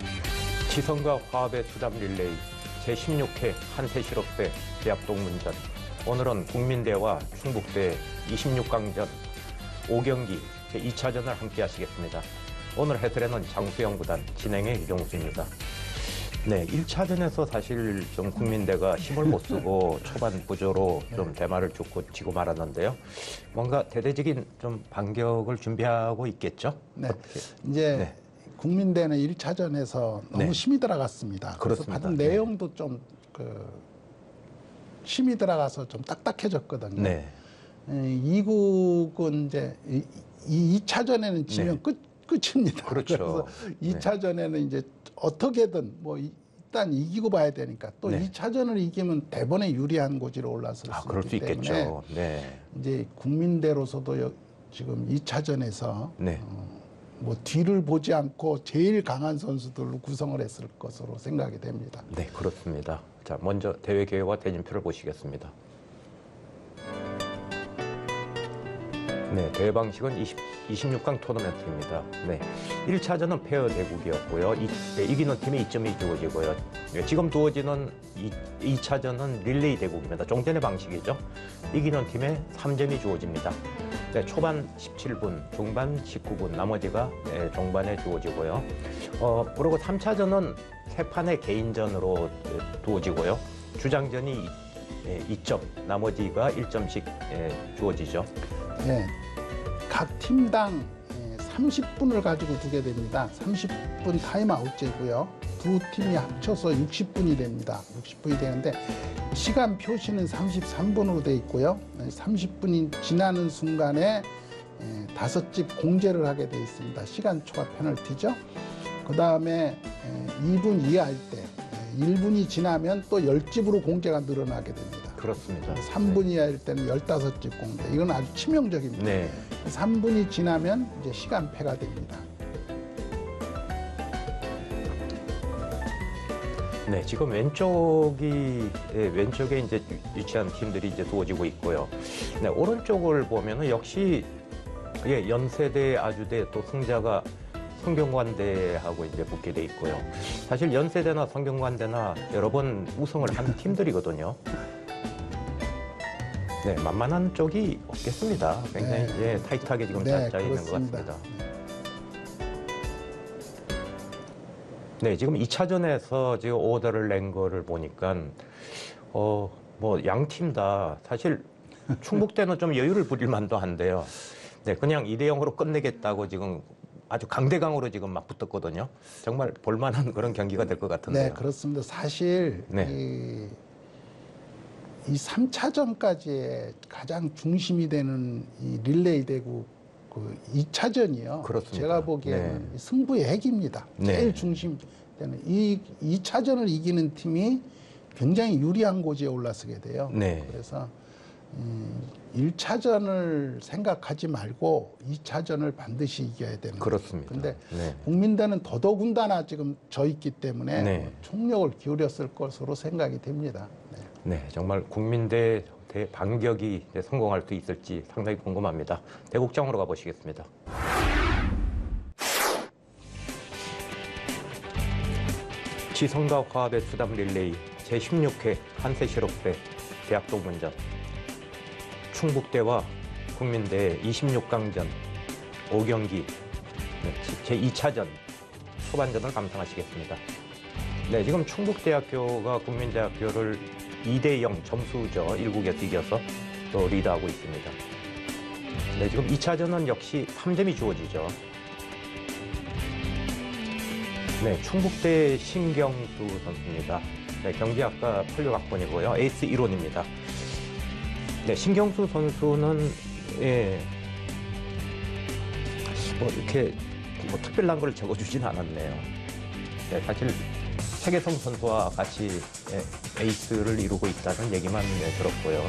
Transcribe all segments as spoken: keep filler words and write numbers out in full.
지성과 화합의 수답 릴레이 제십육 회 한세실업대 대학동문전. 오늘은 국민대와 충북대 이십육 강전 오 경기 제이 차전을 함께 하시겠습니다. 오늘 해설에는 장수영 구단, 진행의 유종수입니다. 네, 일 차전에서 사실 좀 국민대가 힘을 못 쓰고 초반 구조로 좀 대마를 죽고 지고 말았는데요. 뭔가 대대적인 좀 반격을 준비하고 있겠죠? 네, 이제 네. 국민대는 일 차전에서 너무 네. 힘이 들어갔습니다. 그래서 그렇습니다. 받은 내용도 좀 그 힘이 들어가서 좀 딱딱해졌거든요. 네. 이국은 이제 이, 이 차전에는 지면 네. 끝 끝입니다. 그렇죠. 그래서 이 차전에는 네. 이제 어떻게든 뭐 일단 이기고 봐야 되니까 또 이 네. 차전을 이기면 대번에 유리한 고지로 올라설 수 아, 그럴 있기 수 때문에 있겠죠. 네. 이제 국민대로서도 여, 지금 이 차전에서 네. 어, 뭐 뒤를 보지 않고 제일 강한 선수들로 구성을 했을 것으로 생각이 됩니다. 네, 그렇습니다. 자, 먼저 대회 계획과 대진표를 보시겠습니다. 네, 대회 방식은 이십, 이십육 강 토너먼트입니다. 네, 일 차전은 페어 대국이었고요. 이, 네, 이기는 팀에 이 점이 주어지고요. 네, 지금 두어지는 이 차전은 릴레이 대국입니다. 종전의 방식이죠. 이기는 팀에 삼 점이 주어집니다. 네, 초반 십칠 분, 중반 십구 분, 나머지가 네, 종반에 주어지고요. 어, 그리고 삼 차전은 세 판의 개인전으로 두어지고요. 주장전이 이 점, 나머지가 일 점씩 주어지죠. 네, 각 팀당 삼십 분을 가지고 두게 됩니다. 삼십 분 타임아웃제고요. 두 팀이 합쳐서 육십 분이 됩니다. 육십 분이 되는데 시간 표시는 삼십삼 분으로 돼 있고요. 삼십 분이 지나는 순간에 다섯 집 공제를 하게 돼 있습니다. 시간 초과 페널티죠. 그 다음에 이 분 이하일 때 일 분이 지나면 또 십 집으로 공제가 늘어나게 됩니다. 그렇습니다. 삼 분 이하일 때는 십오 집 공제. 이건 아주 치명적입니다. 네. 삼 분이 지나면 이제 시간패가 됩니다. 네, 지금 왼쪽이 예, 왼쪽에 이제 위치한 팀들이 이제 두어지고 있고요. 네, 오른쪽을 보면은 역시 예, 연세대, 아주대 또 승자가 성균관대하고 이제 붙게 돼 있고요. 사실 연세대나 성균관대나 여러 번 우승을 한 팀들이거든요. 네, 만만한 쪽이 없겠습니다. 굉장히 네. 예, 타이트하게 지금 네, 짜져 있는 것 같습니다. 네, 지금 이 차전에서 지금 오더를 낸 거를 보니까 어, 뭐 양 팀 다 사실 충북대는 좀 여유를 부릴 만도 한데요. 네, 그냥 이 대 영으로 끝내겠다고 지금 아주 강대강으로 지금 막 붙었거든요. 정말 볼만한 그런 경기가 될 것 같은데요. 네, 그렇습니다. 사실 네. 이, 이 삼 차전까지의 가장 중심이 되는 이 릴레이 대국 그 이 차전이요. 그렇습니다. 제가 보기에는 네. 승부의 핵입니다. 제일 네. 중심 되는 이 이 차전을 이기는 팀이 굉장히 유리한 고지에 올라서게 돼요. 네. 그래서 음, 일 차전을 생각하지 말고 이 차전을 반드시 이겨야 되는 그렇습니다. 그런데 네. 국민대는 더더군다나 지금 져 있기 때문에 네. 총력을 기울였을 것으로 생각이 됩니다. 네, 네 정말 국민대 대 반격이 성공할 수 있을지 상당히 궁금합니다. 대국장으로 가보시겠습니다. 지성과 화합의 수답 릴레이 제십육 회 한세실업대 대학동문전. 충북대와 국민대 이십육 강전 오 경기 제이 차전 초반전을 감상하시겠습니다. 네, 지금 충북대학교가 국민대학교를 이 대 영 점수죠. 일 국에서 이겨서 또 리드하고 있습니다. 네, 지금 이 차전은 역시 삼 점이 주어지죠. 네, 충북대 신경수 선수입니다. 네, 경기학과 펄류학번이고요. 에이스 일 혼입니다. 네, 신경수 선수는 예, 뭐 이렇게 뭐 특별한 걸 적어주지는 않았네요. 네, 사실 최계성 선수와 같이 예, 에이스를 이루고 있다는 얘기만 예, 들었고요.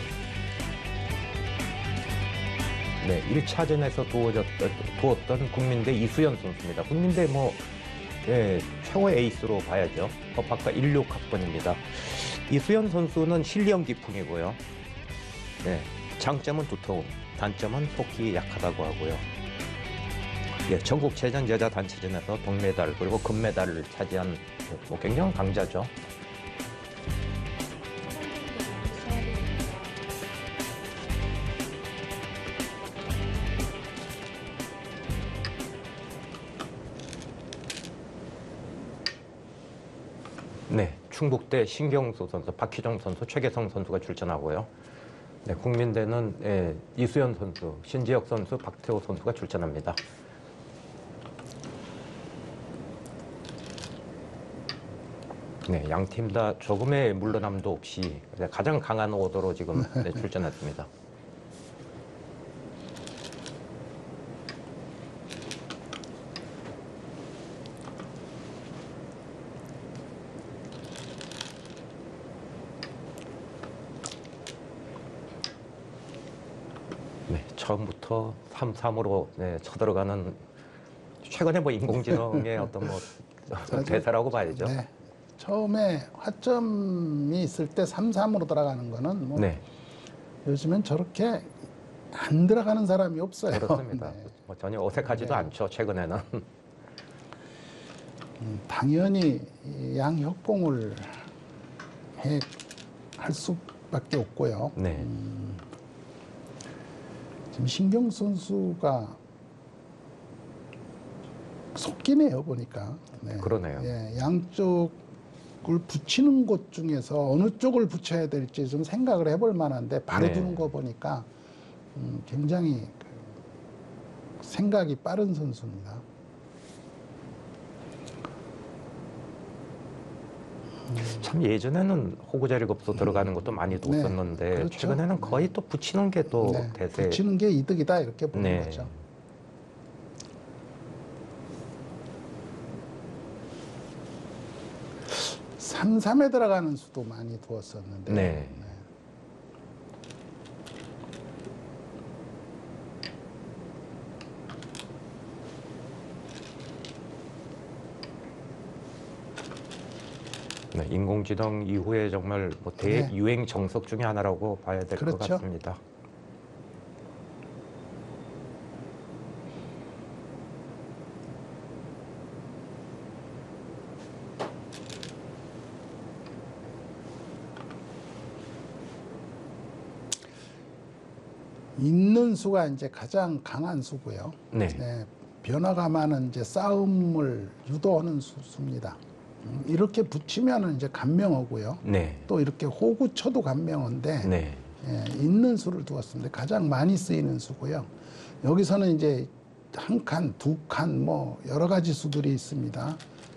네, 일 차전에서 두어졌던, 두었던 국민대 이수연 선수입니다. 국민대 뭐 예, 최고의 에이스로 봐야죠. 법학과 십육 학번입니다. 이수연 선수는 실력 기풍이고요. 네, 장점은 두터움, 단점은 속기 약하다고 하고요. 예, 전국 체전 여자 단체전에서 동메달 그리고 금메달을 차지한 뭐 굉장한 강자죠. 네, 충북대 신경수 선수, 박희종 선수, 최계성 선수가 출전하고요. 네, 국민대는 예, 이수연 선수, 신지혁 선수, 박태호 선수가 출전합니다. 네, 양 팀 다 조금의 물러남도 없이 가장 강한 오더로 지금 네, 출전했습니다. 네, 처음부터 삼 삼으로 네, 쳐들어가는 최근에 뭐 인공지능의 어떤 뭐 대사라고 봐야죠. 네. 처음에 화점이 있을 때 삼 삼으로 들어가는 거는 뭐 네, 요즘엔 저렇게 안 들어가는 사람이 없어요. 그렇습니다. 네. 뭐 전혀 어색하지도 네. 않죠, 최근에는. 음, 당연히 이 양협공을 해, 할 수밖에 없고요. 네, 음, 지금 신경 선수가 속기네요 보니까. 네. 그러네요. 예, 양쪽을 붙이는 곳 중에서 어느 쪽을 붙여야 될지 좀 생각을 해볼 만한데 바로 네. 두는 거 보니까 음, 굉장히 그 생각이 빠른 선수입니다. 참 예전에는 호구 자리가 없어 들어가는 것도 많이 뒀었는데 네, 그렇죠. 최근에는 거의 또 붙이는 게 또 네, 대세. 붙이는 게 이득이다 이렇게 보는 네. 거죠. 삼 삼에 들어가는 수도 많이 두었었는데. 네. 네, 인공지능 이후에 정말 뭐 네. 대유행 정석 중에 하나라고 봐야 될 것 그렇죠. 같습니다. 있는 수가 이제 가장 강한 수고요. 네. 네, 변화가 많은 이제 싸움을 유도하는 수, 수입니다. 음, 이렇게 붙이면은 이제 간명어고요. 네. 또 이렇게 호구 쳐도 간명어인데 네. 예, 있는 수를 두었습니다. 가장 많이 쓰이는 수고요. 여기서는 이제 한 칸, 두 칸, 뭐 여러 가지 수들이 있습니다.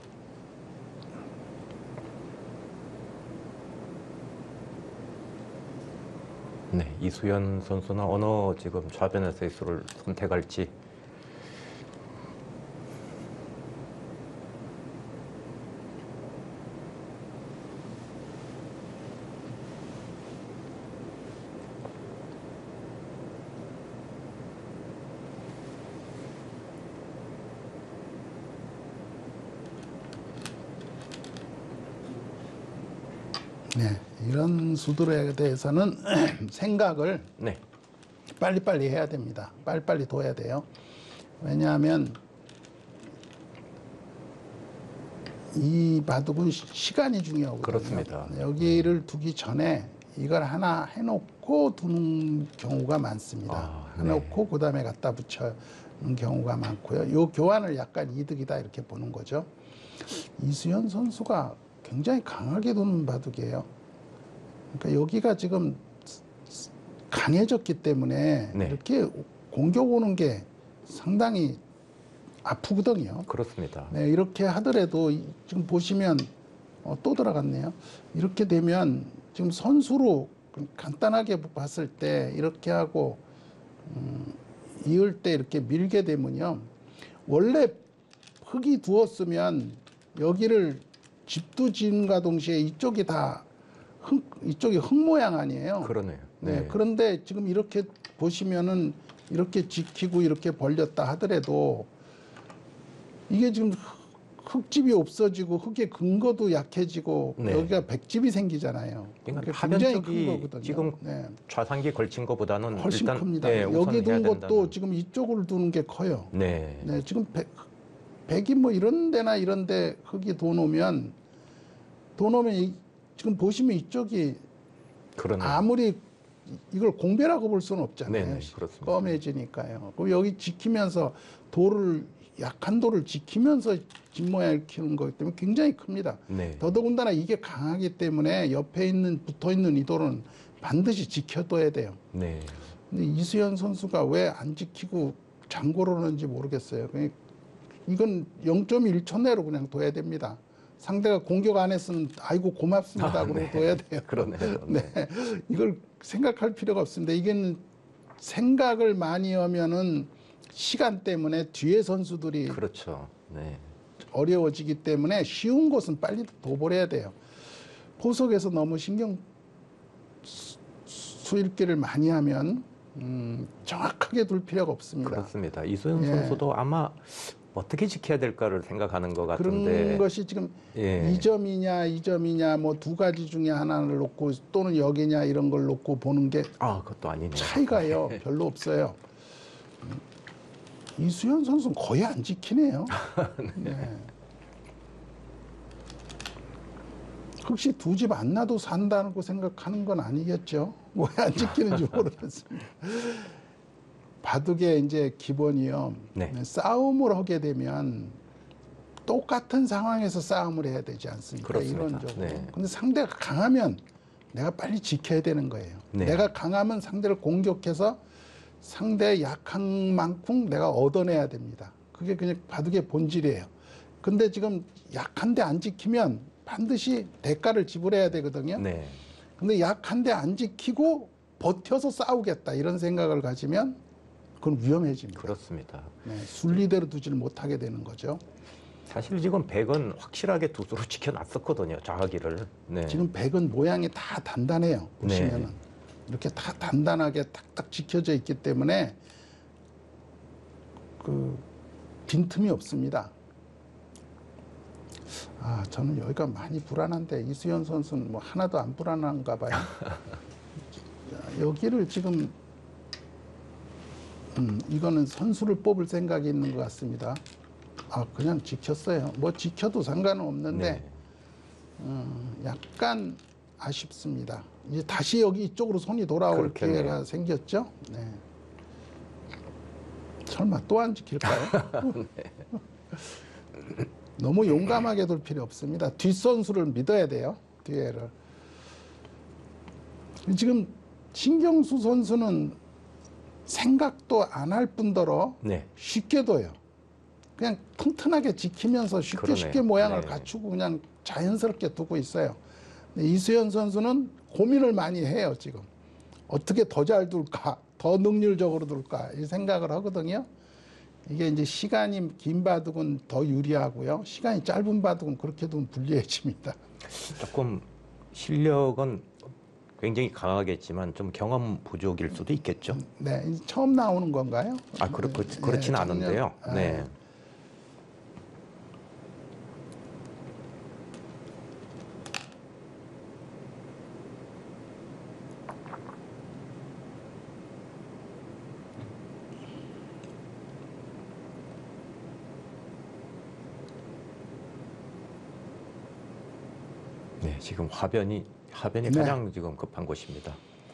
네, 이수연 선수는 어느 지금 좌변에서의 수를 선택할지. 네, 이런 수들에 대해서는 생각을 네. 빨리빨리 해야 됩니다. 빨리빨리 둬야 돼요. 왜냐하면 이 바둑은 시- 시간이 중요하거든요. 그렇습니다. 여기를 두기 전에 이걸 하나 해놓고 두는 경우가 많습니다. 아, 네. 해놓고 그 다음에 갖다 붙여는 경우가 많고요. 이 교환을 약간 이득이다 이렇게 보는 거죠. 이수연 선수가 굉장히 강하게 두는 바둑이에요. 그러니까 여기가 지금 강해졌기 때문에 네. 이렇게 공격 오는 게 상당히 아프거든요. 그렇습니다. 네, 이렇게 하더라도 이- 지금 보시면 어, 또 들어갔네요. 이렇게 되면 지금 선수로 간단하게 봤을 때 이렇게 하고 음, 이을 때 이렇게 밀게 되면요. 원래 흙이 두었으면 여기를 집도 지은과 동시에 이쪽이 다 흙, 이쪽이 흙 모양 아니에요. 그러네요. 네. 네. 그런데 지금 이렇게 보시면은 이렇게 지키고 이렇게 벌렸다 하더라도 이게 지금 흙집이 없어지고 흙의 근거도 약해지고 네. 여기가 백집이 생기잖아요. 그러니까 굉장히 하변 큰 쪽이 거거든요. 지금 네. 좌상기에 걸친 것보다는 훨씬 일단 큽니다. 네, 우선 여기 둔 해야 것도 된다는. 지금 이쪽으로 두는 게 커요. 네. 네, 지금 백, 백이 뭐 이런 데나 이런 데 흙이 도 놓으면 도 놓으면 이, 지금 보시면 이쪽이 그러네요. 아무리 이걸 공배라고 볼 수는 없잖아요. 네네, 그렇습니다. 검해지니까요. 그럼 여기 지키면서 돌을 약한 돌을 지키면서 집 모양을 키우는 거기 때문에 굉장히 큽니다. 네. 더더군다나 이게 강하기 때문에 옆에 있는 붙어 있는 이 돌은 반드시 지켜둬야 돼요. 네. 근데 이수연 선수가 왜 안 지키고 장고르는지 모르겠어요. 그냥 이건 영 점 일 초 내로 그냥 둬야 됩니다. 상대가 공격 안 했으면 아이고 고맙습니다. 아, 그러고 네. 둬야 돼요. 그러네요. 네. 이걸 생각할 필요가 없습니다. 이게 생각을 많이 하면은 시간 때문에 뒤에 선수들이 그렇죠. 네. 어려워지기 때문에 쉬운 곳은 빨리 둬버려야 돼요. 포석에서 너무 신경 수- 수일기를 많이 하면 음, 정확하게 둘 필요가 없습니다. 그렇습니다. 이소연 예. 선수도 아마 어떻게 지켜야 될까를 생각하는 것 같은데. 그런 것이 지금 예. 이 점이냐 이 점이냐 뭐 두 가지 중에 하나를 놓고 또는 여기냐 이런 걸 놓고 보는 게 아, 그것도 아니네요. 차이가요 별로 없어요. 이수연 선수는 거의 안 지키네요. 네. 혹시 두 집 안 놔도 산다고 생각하는 건 아니겠죠? 왜 안 지키는지 모르겠습니다. 바둑의 이제 기본이요. 네. 싸움을 하게 되면 똑같은 상황에서 싸움을 해야 되지 않습니까? 그렇습니다. 이론적으로. 네. 근데 상대가 강하면 내가 빨리 지켜야 되는 거예요. 네. 내가 강하면 상대를 공격해서 상대의 약한 만큼 내가 얻어내야 됩니다. 그게 그냥 바둑의 본질이에요. 근데 지금 약한데 안 지키면 반드시 대가를 지불해야 되거든요. 네. 근데 약한데 안 지키고 버텨서 싸우겠다 이런 생각을 가지면 그건 위험해집니다. 그렇습니다. 네, 순리대로 두지를 못하게 되는 거죠. 사실 지금 백은 확실하게 두 수로 지켜놨었거든요. 좌하기를. 네. 지금 백은 모양이 다 단단해요. 보시면은. 이렇게 다 단단하게 탁탁 지켜져 있기 때문에 그 빈틈이 없습니다. 아, 저는 여기가 많이 불안한데 이수연 선수는 뭐 하나도 안 불안한가 봐요. 자, 여기를 지금 음, 이거는 선수를 뽑을 생각이 있는 것 같습니다. 아, 그냥 지켰어요. 뭐 지켜도 상관은 없는데 네. 음, 약간 아쉽습니다. 이제 다시 여기 이쪽으로 손이 돌아올 그렇겠네요. 기회가 생겼죠. 네. 설마 또 안 지킬까요? 너무 용감하게 둘 필요 없습니다. 뒷선수를 믿어야 돼요. 뒤에를. 지금 신경수 선수는 생각도 안 할 뿐더러 네. 쉽게 둬요. 그냥 튼튼하게 지키면서 쉽게 그러네요. 쉽게 모양을 네. 갖추고 그냥 자연스럽게 두고 있어요. 근데 이수연 선수는 고민을 많이 해요, 지금. 어떻게 더 잘 둘까? 더 능률적으로 둘까? 이 생각을 하거든요. 이게 이제 시간이 긴 바둑은 더 유리하고요. 시간이 짧은 바둑은 그렇게 두면 불리해집니다. 조금 실력은 굉장히 강하겠지만 좀 경험 부족일 수도 있겠죠. 네, 이제 처음 나오는 건가요? 아, 그렇, 그, 네, 그렇진 작년- 않은데요. 아, 네. 네, 지금 화변이 화변이 네. 가장 지금 급한 곳입니다.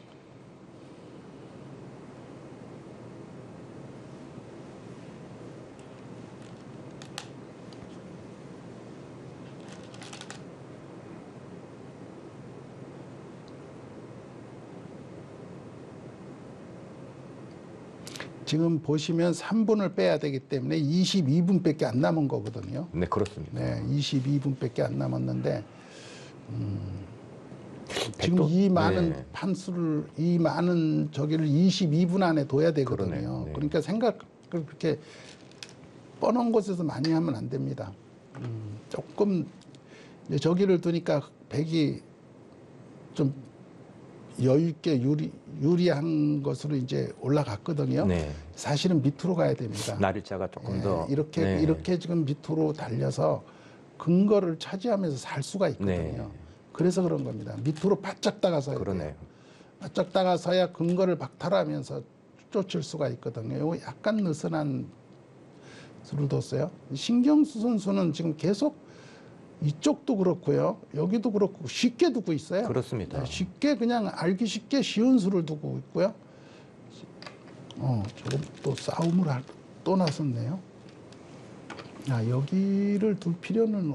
지금 보시면 삼 분을 빼야 되기 때문에 이십이 분밖에 안 남은 거거든요. 네, 그렇습니다. 네, 이십이 분밖에 안 남았는데 음, 지금 백도- 이 많은 네. 판수를 이 많은 저기를 이십이 분 안에 둬야 되거든요. 그러네요. 네. 그러니까 생각을 그렇게 뻔한 곳에서 많이 하면 안 됩니다. 음, 조금 이제 저기를 두니까 백이 좀 여유 있게 유리 유리한 것으로 이제 올라갔거든요. 네. 사실은 밑으로 가야 됩니다. 날일자가 조금 예, 더 이렇게 네. 이렇게 지금 밑으로 달려서 근거를 차지하면서 살 수가 있거든요. 네. 그래서 그런 겁니다. 밑으로 바짝 다가서야 그러네요. 돼요. 바짝 다가서야 근거를 박탈하면서 쫓을 수가 있거든요. 이거 약간 느슨한 수를 뒀어요. 신경수 선수는 지금 계속 이쪽도 그렇고요. 여기도 그렇고 쉽게 두고 있어요. 그렇습니다. 네, 쉽게 그냥 알기 쉽게 쉬운 수를 두고 있고요. 어, 조금 또 싸움을 할, 또 나섰네요. 아, 여기를 둘 필요는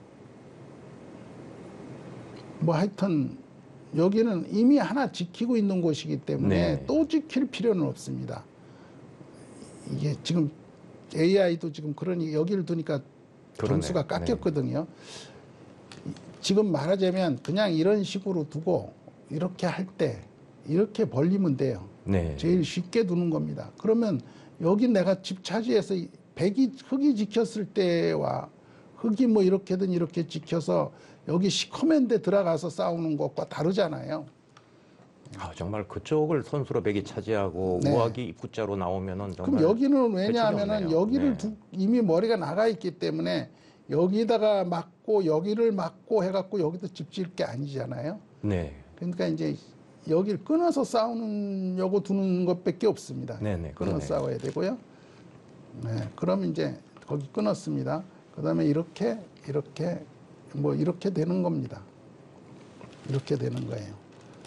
뭐 하여튼 여기는 이미 하나 지키고 있는 곳이기 때문에 네. 또 지킬 필요는 없습니다. 이게 지금 에이아이도 지금 그러니 여기를 두니까 그러네요. 점수가 깎였거든요. 지금 말하자면 그냥 이런 식으로 두고 이렇게 할 때 이렇게 벌리면 돼요. 네. 제일 쉽게 두는 겁니다. 그러면 여기 내가 집 차지해서 백이 흙이 지켰을 때와 흙이 뭐 이렇게든 이렇게 지켜서 여기 시커먼데 들어가서 싸우는 것과 다르잖아요. 아, 정말 그쪽을 선수로 백이 차지하고 네. 우악이 입구자로 나오면은 정말 그럼 여기는 배치가 왜냐하면은 없네요. 여기를 네. 두, 이미 머리가 나가 있기 때문에 여기다가 막고 여기를 막고 해갖고 여기도 집 지을 게 아니잖아요. 네. 그러니까 이제 여기를 끊어서 싸우려고 두는 것밖에 없습니다. 네네, 끊어 그러네요. 싸워야 되고요. 네, 그럼 이제 거기 끊었습니다. 그 다음에 이렇게 이렇게 뭐 이렇게 되는 겁니다. 이렇게 되는 거예요.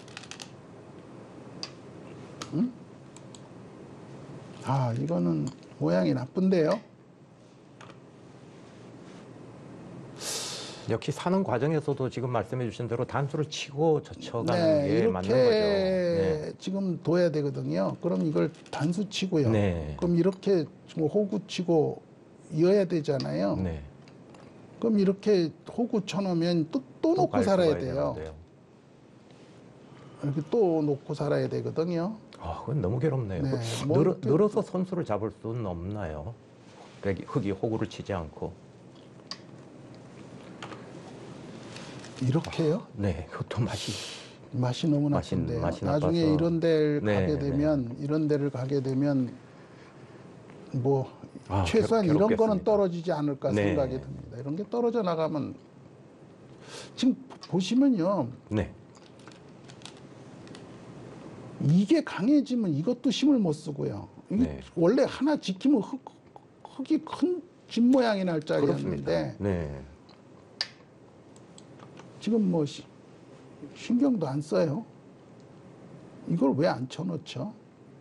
응? 아, 이거는 모양이 나쁜데요. 역시 사는 과정에서도 지금 말씀해 주신 대로 단수를 치고 젖혀가는 네, 게 이렇게 맞는 거죠. 네. 지금 둬야 되거든요. 그럼 이걸 단수 치고요. 네. 그럼 이렇게 지금 호구 치고 이어야 되잖아요. 네. 그럼 이렇게 호구 쳐놓으면 또, 또 놓고 갈 살아야 수가 돼요. 있는데요. 이렇게 또 놓고 살아야 되거든요. 아, 그건 너무 괴롭네요. 네, 그 뭐 늘어, 이렇게- 늘어서 선수를 잡을 수는 없나요? 백이- 흙이 호구를 치지 않고. 이렇게요? 네, 그것도 맛이. 맛이 너무 맛이- 나쁜데요. 맛이 나중에 나빠서. 이런 데를 네, 가게 네. 되면 이런 데를 가게 되면 뭐 아, 최소한 괴롭- 이런 거는 괴롭겠습니다. 떨어지지 않을까 네. 생각이 듭니다. 이런 게 떨어져 나가면 지금 보시면요. 네. 이게 강해지면 이것도 힘을 못 쓰고요. 이게 네. 원래 하나 지키면 흙, 흙이 큰 집 모양이 날 그렇습니다. 자리였는데 네. 지금 뭐 시- 신경도 안 써요. 이걸 왜 안 쳐놓죠?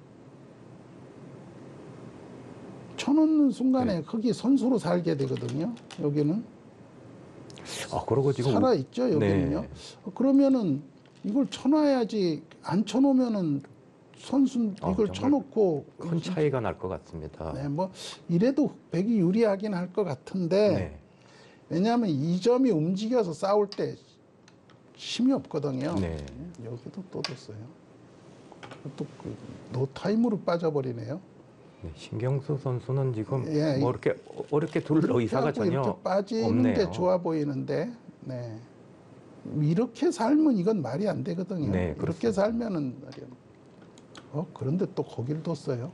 쳐놓는 순간에 네. 흙이 선수로 살게 되거든요. 여기는 아, 그러고 지금. 살아 있죠. 여기는요. 네. 그러면은 이걸 쳐놔야지. 안 쳐놓으면은 선수 아, 이걸 정말 쳐놓고 큰 차이가 날 것 같습니다. 네, 뭐 이래도 백이 유리하긴 할 것 같은데 네. 왜냐하면 이 점이 움직여서 싸울 때 힘이 없거든요. 네. 여기도 또 뒀어요. 또그 노타임으로 빠져버리네요. 네, 신경수 선수는 지금 예, 뭐 이렇게 어렵게 둘 의사가 해갖고 전혀 이렇게 빠지는 없네요. 게 좋아 보이는데, 네. 이렇게 살면 이건 말이 안 되거든요. 네, 이렇게 그렇습니다. 살면은 말이야. 어 그런데 또 거기를 뒀어요.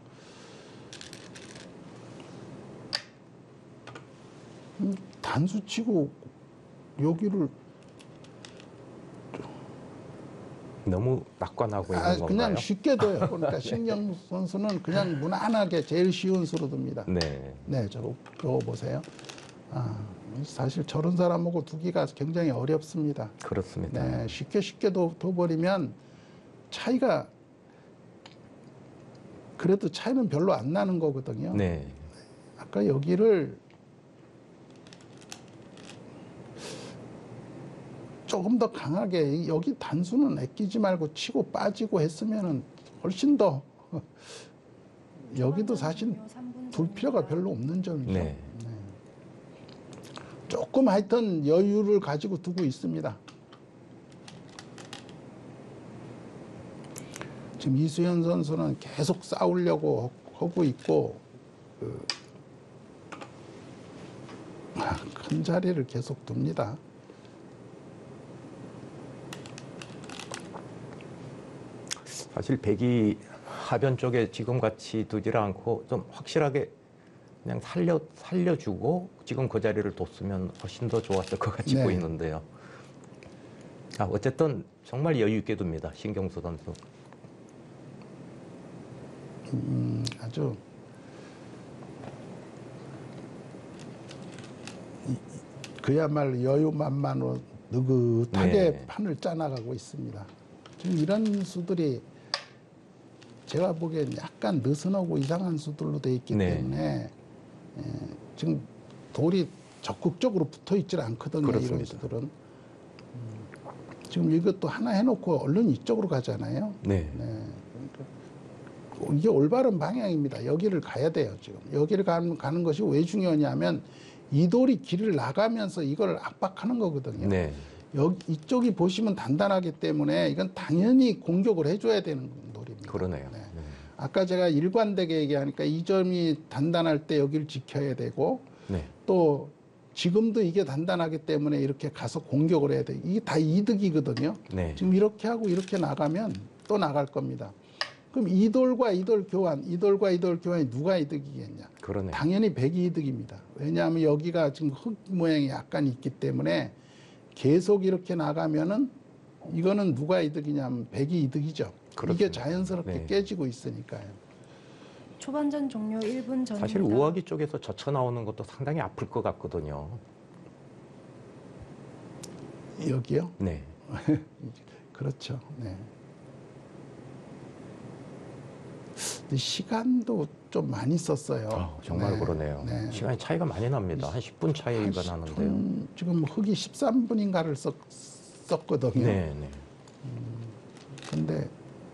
음, 단수 치고 여기를 너무 낙관하고 있는 아, 건가요? 그냥 쉽게 둬요. 그러니까 신경 선수는 그냥 무난하게 제일 쉬운 수로 둡니다. 네. 네, 저거, 저거 보세요. 아, 사실 저런 사람하고 두기가 굉장히 어렵습니다. 그렇습니다. 네, 쉽게 쉽게 둬, 둬버리면 차이가 그래도 차이는 별로 안 나는 거거든요. 네. 아까 여기를 조금 더 강하게 여기 단수는 아끼지 말고 치고 빠지고 했으면은 훨씬 더 여기도 사실 둘 필요가 별로 없는 점이죠. 네. 조금 하여튼 여유를 가지고 두고 있습니다. 지금 이수현 선수는 계속 싸우려고 하고 있고 그, 아, 큰 자리를 계속 둡니다. 사실 백이 하변 쪽에 지금 같이 두질 않고 좀 확실하게 그냥 살려 살려주고 지금 그 자리를 뒀으면 훨씬 더 좋았을 것 같이 네. 보이는데요. 아, 어쨌든 정말 여유 있게 둡니다. 신경수 선수. 음, 아주 이- 그야말로 여유만만으로 느긋하게 네. 판을 짜나가고 있습니다. 지금 이런 수들이 제가 보기엔 약간 느슨하고 이상한 수들로 돼 있기 네. 때문에 예, 지금 돌이 적극적으로 붙어 있질 않거든요. 그렇습니다. 이런 수들은. 음, 지금 이것도 하나 해놓고 얼른 이쪽으로 가잖아요. 네. 네. 그러니까 이게 올바른 방향입니다. 여기를 가야 돼요. 지금 여기를 가는, 가는 것이 왜 중요하냐면 이 돌이 길을 나가면서 이걸 압박하는 거거든요. 네. 여기 이쪽이 보시면 단단하기 때문에 이건 당연히 공격을 해줘야 되는 돌입니다. 그러네요. 네. 네. 아까 제가 일관되게 얘기하니까 이 점이 단단할 때 여기를 지켜야 되고 네. 또 지금도 이게 단단하기 때문에 이렇게 가서 공격을 해야 돼. 이게 다 이득이거든요. 네. 지금 이렇게 하고 이렇게 나가면 또 나갈 겁니다. 그럼 이 돌과 이 돌 교환, 이 돌과 이 돌 교환이 누가 이득이겠냐? 그러네요. 당연히 백이 이득입니다. 왜냐하면 여기가 지금 흙 모양이 약간 있기 때문에 계속 이렇게 나가면은 이거는 누가 이득이냐면 백이 이득이죠. 그렇습니다. 이게 자연스럽게 네. 깨지고 있으니까요. 초반전 종료 일 분 전입니다. 사실 우아기 쪽에서 젖혀 나오는 것도 상당히 아플 것 같거든요. 여기요? 네. 그렇죠. 네. 근데 시간도 좀 많이 썼어요. 아, 정말 네. 그러네요. 네. 시간이 차이가 많이 납니다. 한 십 분 차이가 한 나는데요. 십 분, 지금 흙이 십삼 분인가를 썼, 썼거든요. 네, 네. 근데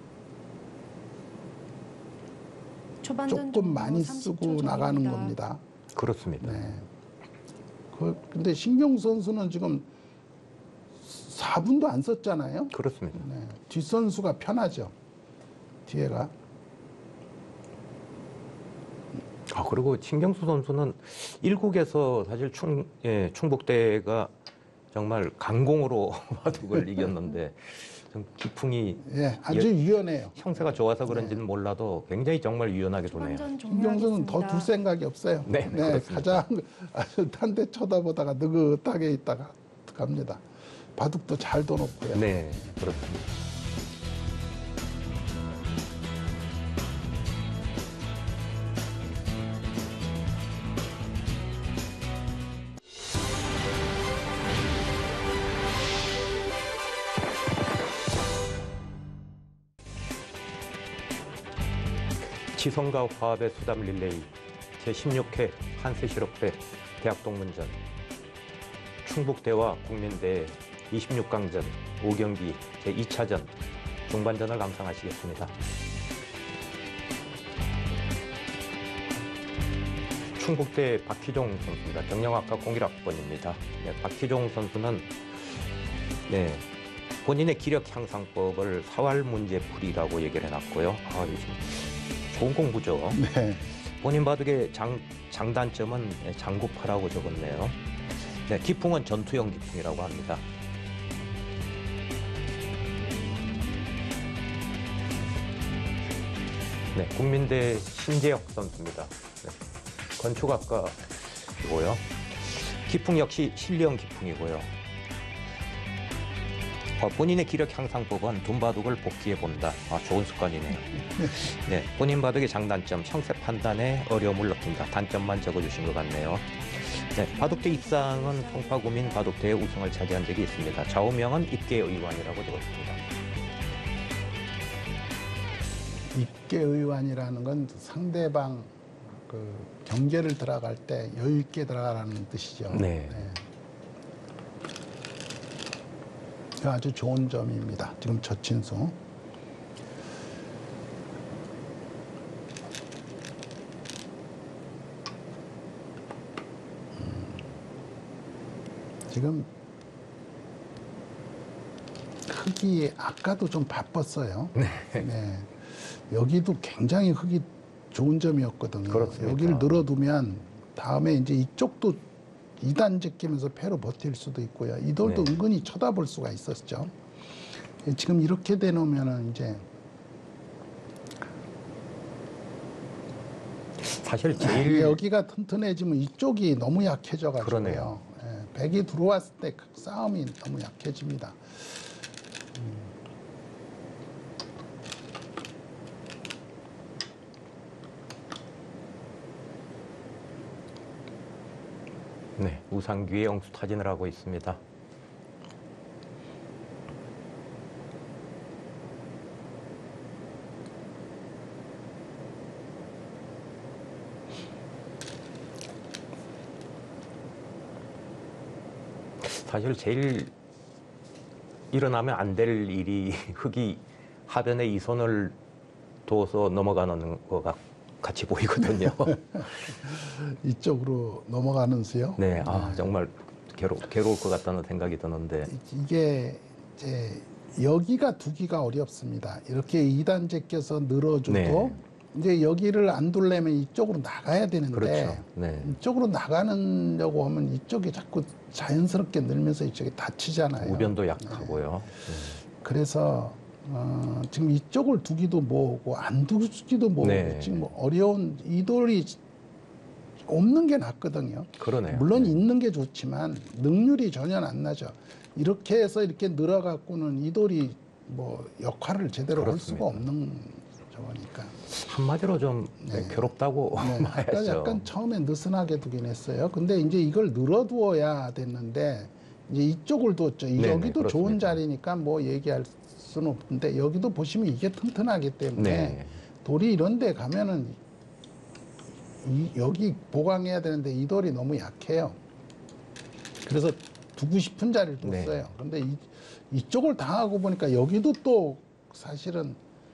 초반전 조금 종료 많이 삼십 초 쓰고 나가는 전입니다. 겁니다. 그렇습니다. 네. 그, 근데 신경수 선수는 지금 사 분도 안 썼잖아요. 그렇습니다. 네. 뒷선수가 편하죠. 뒤에가. 아, 그리고 신경수 선수는 일국에서 사실 충, 예, 충북대가 정말 강공으로 바둑을 이겼는데 좀 기풍이 예, 아주 유연해요. 형세가 좋아서 그런지는 몰라도 굉장히 정말 유연하게 도네요. 초반전 신경수는 더 종료하겠습니다. 둘 생각이 없어요. 네, 네, 그렇습니다. 가장 아주 딴 데 쳐다보다가 느긋하게 있다가 갑니다. 바둑도 잘 둬놓고요. 네, 그렇습니다. 지성과 화합의 수담 릴레이 제십육 회 한세실업회 대학동문전 충북대와 국민대 이십육 강전 오 경기 제이 차전 중반전을 감상하시겠습니다. 충북대 박희종 선수입니다. 경영학과 공일 학번입니다. 네, 박희종 선수는 네, 본인의 기력 향상법을 사활 문제풀이라고 얘기를 해놨고요. 아, 이거 좋은 공부죠. 네. 본인 바둑의 장, 장단점은 장구파라고 적었네요. 네, 기풍은 전투형 기풍이라고 합니다. 네, 국민대 신재혁 선수입니다. 네, 건축학과이고요. 기풍 역시 실리형 기풍이고요. 어, 본인의 기력 향상법은 둔바둑을 복귀해 본다. 아, 좋은 습관이네요. 네, 본인 바둑의 장단점, 형세 판단에 어려움을 느낀다. 단점만 적어주신 것 같네요. 네, 바둑대 입상은 송파구민 바둑대회 우승을 차지한 적이 있습니다. 좌우명은 입계의원이라고 적었습니다. 입계의완이라는 건 상대방 그 경계를 들어갈 때 여유 있게 들어가라는 뜻이죠. 네. 아주 좋은 점입니다. 지금 저친수. 지금 흙이 아까도 좀 바빴어요. 네. 네. 여기도 굉장히 흙이 좋은 점이었거든요. 그렇습니다. 여기를 늘어두면 다음에 이제 이쪽도 이단 제끼면서 패로 버틸 수도 있고요. 이 돌도 네. 은근히 쳐다볼 수가 있었죠. 지금 이렇게 되놓으면은 이제 사실 제일 여기가 튼튼해지면 이쪽이 너무 약해져가지고요. 그러네요. 예, 백이 들어왔을 때 싸움이 너무 약해집니다. 네, 우상규의 영수 타진을 하고 있습니다. 사실 제일 일어나면 안 될 일이 흙이 하변에 이 손을 둬서 넘어가는 거가 같이 보이거든요. 이쪽으로 넘어가는 수요. 네, 아 정말 괴로, 괴로울 것 같다는 생각이 드는데. 이게 이제 여기가 두기가 어렵습니다. 이렇게 이 단 제껴서 늘어줘도 네. 이제 여기를 안 둘려면 이쪽으로 나가야 되는데 그렇죠. 네. 이쪽으로 나가려고 하면 이쪽이 자꾸 자연스럽게 늘면서 이쪽이 다치잖아요. 우변도 약하고요. 그래서 어, 지금 이쪽을 두기도 뭐고 안 두기도 뭐고 네. 지금 뭐 어려운 이 돌이 없는 게 낫거든요. 그러네요. 물론 네. 있는 게 좋지만 능률이 전혀 안 나죠. 이렇게 해서 이렇게 늘어갖고는 이 돌이 뭐 역할을 제대로 그렇습니다. 할 수가 없는 저거니까. 한마디로 좀 네. 괴롭다고 네, 아까 봐야죠. 약간 처음에 느슨하게 두긴 했어요. 근데 이제 이걸 늘어두어야 됐는데 이제 이쪽을 두었죠. 이- 네네, 여기도 좋은 그렇습니다. 자리니까 뭐 얘기할 수는 없는데 여기도 보시면 이게 튼튼하기 때문에 네. 돌이 이런 데 가면은 이, 여기 보강해야 되는데 이 돌이 너무 약해요. 그래서 두고 싶은 자리를 네. 뒀어요. 근데 이, 이쪽을 당하고 보니까 여기도 또 사실은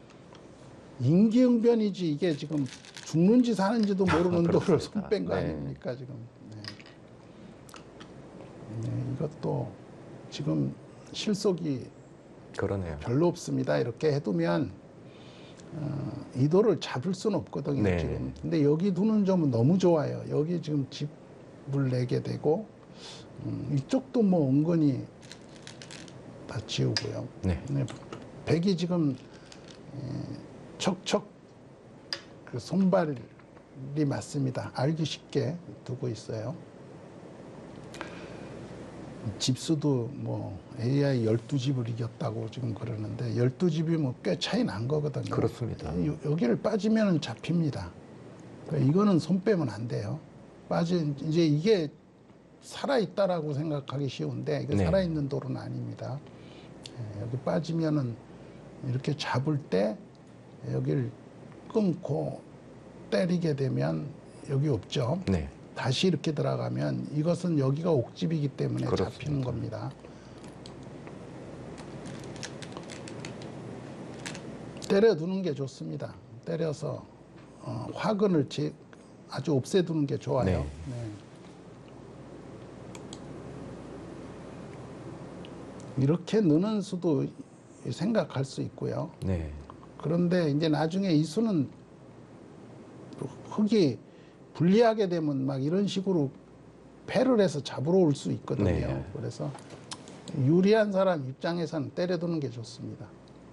임기응변이지 이게 지금 죽는지 사는지도 모르는 돌을 그렇습니다. 손 뺀 거 네. 아닙니까 지금. 네. 네, 이것도 지금 실속이 그러네요. 별로 없습니다. 이렇게 해두면 어, 이 돌을 잡을 수는 없거든요. 네. 지금. 근데 여기 두는 점은 너무 좋아요. 여기 지금 집을 내게 되고 음, 이쪽도 뭐 은근히 다 지우고요. 네. 네, 백이 지금 에, 척척 그 손발이 맞습니다. 알기 쉽게 두고 있어요. 집수도 뭐 에이아이 열두 집을 이겼다고 지금 그러는데 열두 집이면 꽤 차이 난 거거든요. 그렇습니다. 여- 여기를 빠지면 잡힙니다. 그러니까 이거는 손 빼면 안 돼요. 빠진 이제 이게 살아 있다라고 생각하기 쉬운데 이게 네. 살아 있는 돌은 아닙니다. 예, 여기 빠지면은 이렇게 잡을 때 여기를 끊고 때리게 되면 여기 없죠. 네. 다시 이렇게 들어가면 이것은 여기가 옥집이기 때문에 그렇습니다. 잡히는 겁니다. 때려두는 게 좋습니다. 때려서 어, 화근을 제, 아주 없애두는 게 좋아요. 네. 네. 이렇게 느는 수도 생각할 수 있고요. 네. 그런데 이제 나중에 이 수는 흙이 불리하게 되면 막 이런 식으로 패를 해서 잡으러 올 수 있거든요. 네. 그래서 유리한 사람 입장에서는 때려두는 게 좋습니다.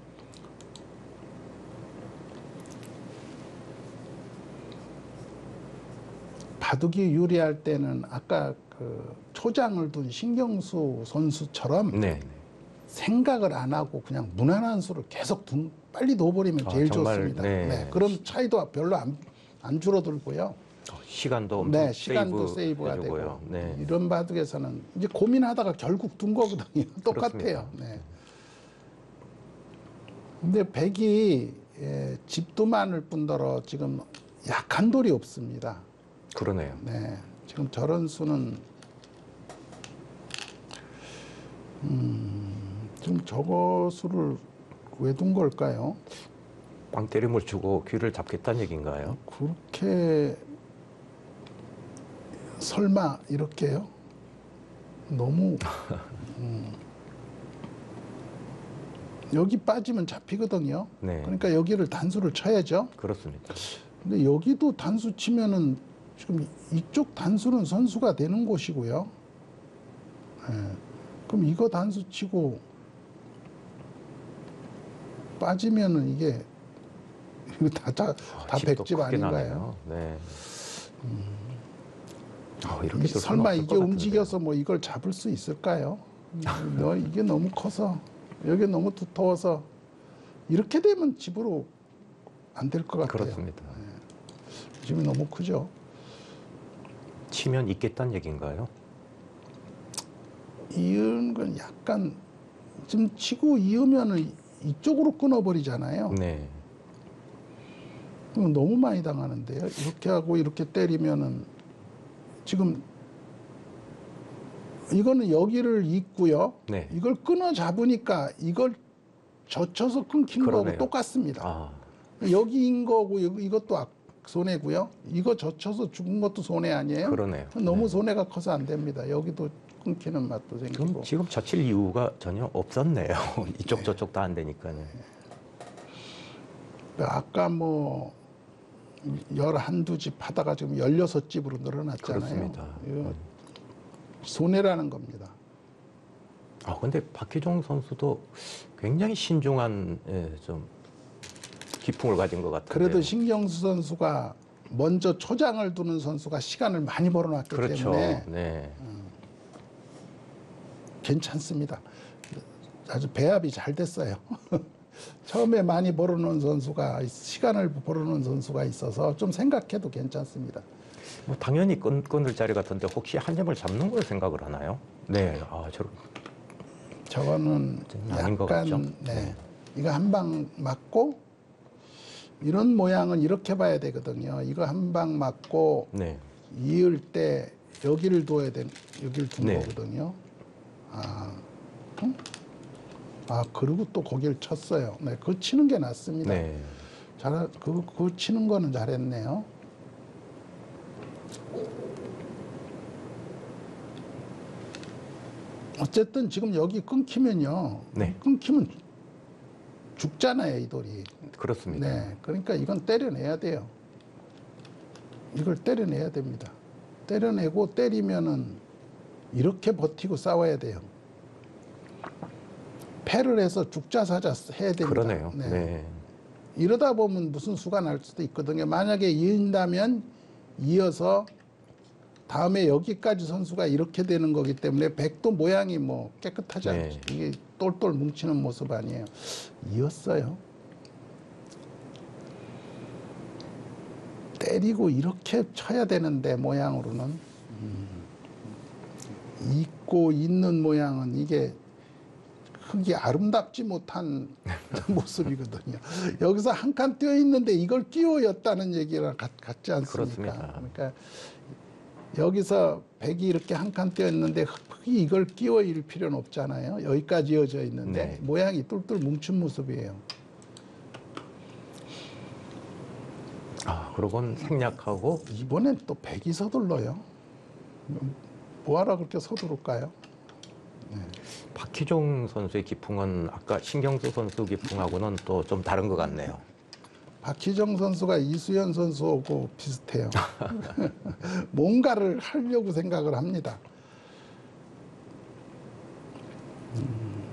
바둑이 유리할 때는 아까 그 초장을 둔 신경수 선수처럼 네. 생각을 안 하고 그냥 무난한 수를 계속 둔, 빨리 넣어버리면 아, 제일 정말, 좋습니다. 네. 네, 그럼 차이도 별로 안, 안 줄어들고요. 시간도 엄청 네, 시간도 세이브 세이브가 해주고요. 되고 네. 이런 바둑에서는 이제 고민하다가 결국 둔 거거든요. 똑같아요. 그렇습니다. 네. 근데 백이 예, 집도 많을 뿐더러 지금 약한 돌이 없습니다. 그러네요. 네, 지금 저런 수는 음, 지금 저거 수를 왜 둔 걸까요? 빵 때림을 주고 귀를 잡겠다는 얘기인가요? 그렇게 설마 이렇게요? 너무 음, 여기 빠지면 잡히거든요. 네. 그러니까 여기를 단수를 쳐야죠. 그렇습니다. 근데 여기도 단수 치면은 지금 이쪽 단수는 선수가 되는 곳이고요. 예. 그럼 이거 단수 치고 빠지면은 이게 이거 다, 다, 다 집도 백집 크긴 아닌가요? 하네요. 네. 아, 이렇게 이- 줄 수는 설마 없을 이게 것 같은데요. 움직여서 뭐 이걸 잡을 수 있을까요? 너 이게 너무 커서 여기 너무 두터워서 이렇게 되면 집으로 안 될 것 같아요. 그렇습니다. 집이 너무 크죠. 치면 있겠다는 얘기인가요? 이은 건 약간 좀 치고 이으면은 이쪽으로 끊어버리잖아요. 네. 그럼 너무 많이 당하는데요. 이렇게 하고 이렇게 때리면은 지금 이거는 여기를 잇고요. 네. 이걸 끊어 잡으니까 이걸 젖혀서 끊긴 그러네요. 거하고 똑같습니다. 아, 여기인 거고 여기 이것도 악- 손해고요. 이거 젖혀서 죽은 것도 손해 아니에요? 그러네요. 너무 네. 손해가 커서 안 됩니다. 여기도 끊기는 맛도 생기고. 그럼 지금 젖힐 이유가 전혀 없었네요. 이쪽 저쪽 다 안 되니까는. 아까 뭐 열한두 집 하다가 지금 열여섯 집으로 늘어났잖아요. 그렇습니다. 이거 손해라는 겁니다. 아, 근데 박희종 선수도 굉장히 신중한 예, 좀 기풍을 가진 것 같아요. 그래도 신경수 선수가 먼저 초장을 두는 선수가 시간을 많이 벌어놨기 그렇죠. 때문에 네. 괜찮습니다. 아주 배합이 잘 됐어요. 처음에 많이 벌어놓은 선수가 시간을 벌어놓은 선수가 있어서 좀 생각해도 괜찮습니다. 뭐 당연히 끈, 끊을 자리 같은데 혹시 한 점을 잡는 걸 생각을 하나요? 네. 아, 저 저거는 아닌 것 같죠? 약간 네. 이거 한 방 맞고 이런 모양은 이렇게 봐야 되거든요. 이거 한 방 맞고 네. 이을 때 여기를 둬야 돼. 여기를 둔 네. 거거든요. 아, 응? 아 그리고 또 거기를 쳤어요. 네, 그거 치는 게 낫습니다. 네. 잘, 그, 그 치는 거는 잘했네요. 어쨌든 지금 여기 끊기면요. 네. 끊기면 죽잖아요, 이 돌이. 그렇습니다. 네. 그러니까 이건 때려내야 돼요. 이걸 때려내야 됩니다. 때려내고 때리면은 이렇게 버티고 싸워야 돼요. 패를 해서 죽자사자 해야 됩니다. 그러네요. 네. 네. 이러다 보면 무슨 수가 날 수도 있거든요. 만약에 이은다면 이어서 다음에 여기까지 선수가 이렇게 되는 거기 때문에 백도 모양이 뭐 깨끗하지 네. 않죠. 이게 똘똘 뭉치는 모습 아니에요. 이었어요. 때리고 이렇게 쳐야 되는데 모양으로는 음. 있고 있는 모양은 이게 크게 아름답지 못한 모습이거든요. 여기서 한 칸 띄어 있는데 이걸 끼워였다는 얘기랑 같, 같지 않습니까? 그렇습니다. 그러니까 여기서 백이 이렇게 한 칸 띄어 있는데 흙이 이걸 끼워일 필요는 없잖아요. 여기까지 이어져 있는데 네. 모양이 똘똘 뭉친 모습이에요. 아, 그러곤 생략하고 이번엔 또 백이 서둘러요. 뭐하러 그렇게 서두를까요? 박희종 선수의 기풍은 아까 신경수 선수 기풍하고는 또 좀 다른 것 같네요. 박희정 선수가 이수연 선수하고 비슷해요. 뭔가를 하려고 생각을 합니다. 음.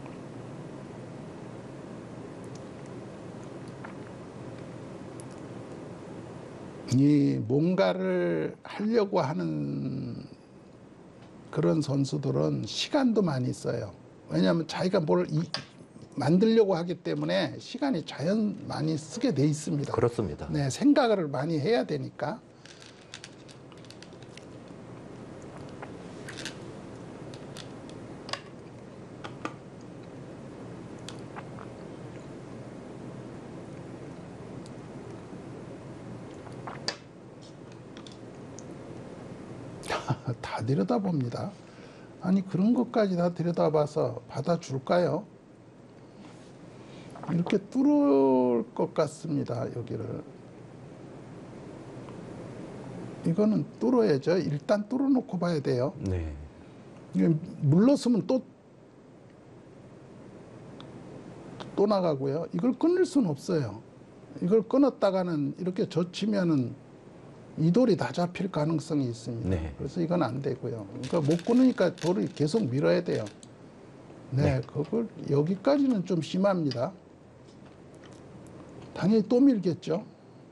이 뭔가를 하려고 하는 그런 선수들은 시간도 많이 써요. 왜냐하면 자기가 뭘 이, 만들려고 하기 때문에 시간이 자연 많이 쓰게 돼 있습니다. 그렇습니다. 네, 생각을 많이 해야 되니까. 다 들여다봅니다. 아니 그런 것까지 다 들여다봐서 받아줄까요? 이렇게 뚫을 것 같습니다. 여기를. 이거는 뚫어야죠. 일단 뚫어놓고 봐야 돼요. 네. 이게 물렀으면 또, 또 나가고요. 이걸 끊을 수는 없어요. 이걸 끊었다가는 이렇게 젖히면은 이 돌이 다 잡힐 가능성이 있습니다. 네. 그래서 이건 안 되고요. 그러니까 못 끊으니까 돌을 계속 밀어야 돼요. 네, 네. 그걸 여기까지는 좀 심합니다. 당연히 또 밀겠죠.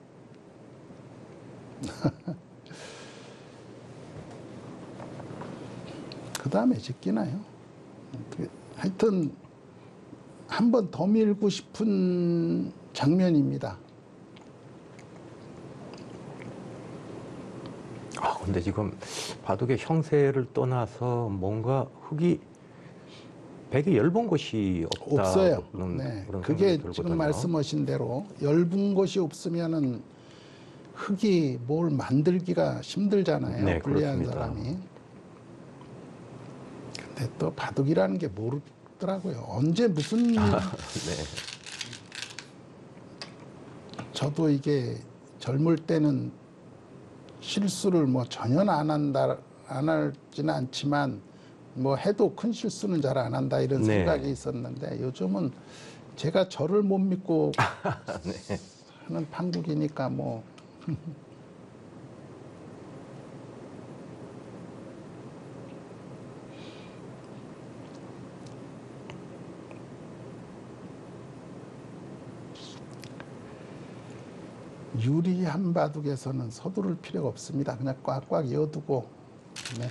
그 다음에 제끼나요? 어떻게- 하여튼 한 번 더 밀고 싶은 장면입니다. 아, 근데 지금 바둑의 형세를 떠나서 뭔가 흙이 백이 엷은 곳이 없다. 없어요. 그런, 네. 그런 그게 생각이 지금 들거든요. 말씀하신 대로 엷은 곳이 없으면은 흙이 뭘 만들기가 힘들잖아요. 네, 불리한 그렇습니다. 사람이. 근데 또 바둑이라는 게 모르더라고요. 언제 무슨 일, 아, 네. 저도 이게 젊을 때는 실수를 뭐 전혀 안 한다, 안 할지는 않지만 뭐 해도 큰 실수는 잘 안 한다 이런 네. 생각이 있었는데 요즘은 제가 저를 못 믿고 네. 하는 판국이니까 뭐 유리한 바둑에서는 서두를 필요가 없습니다. 그냥 꽉꽉 이어두고 네.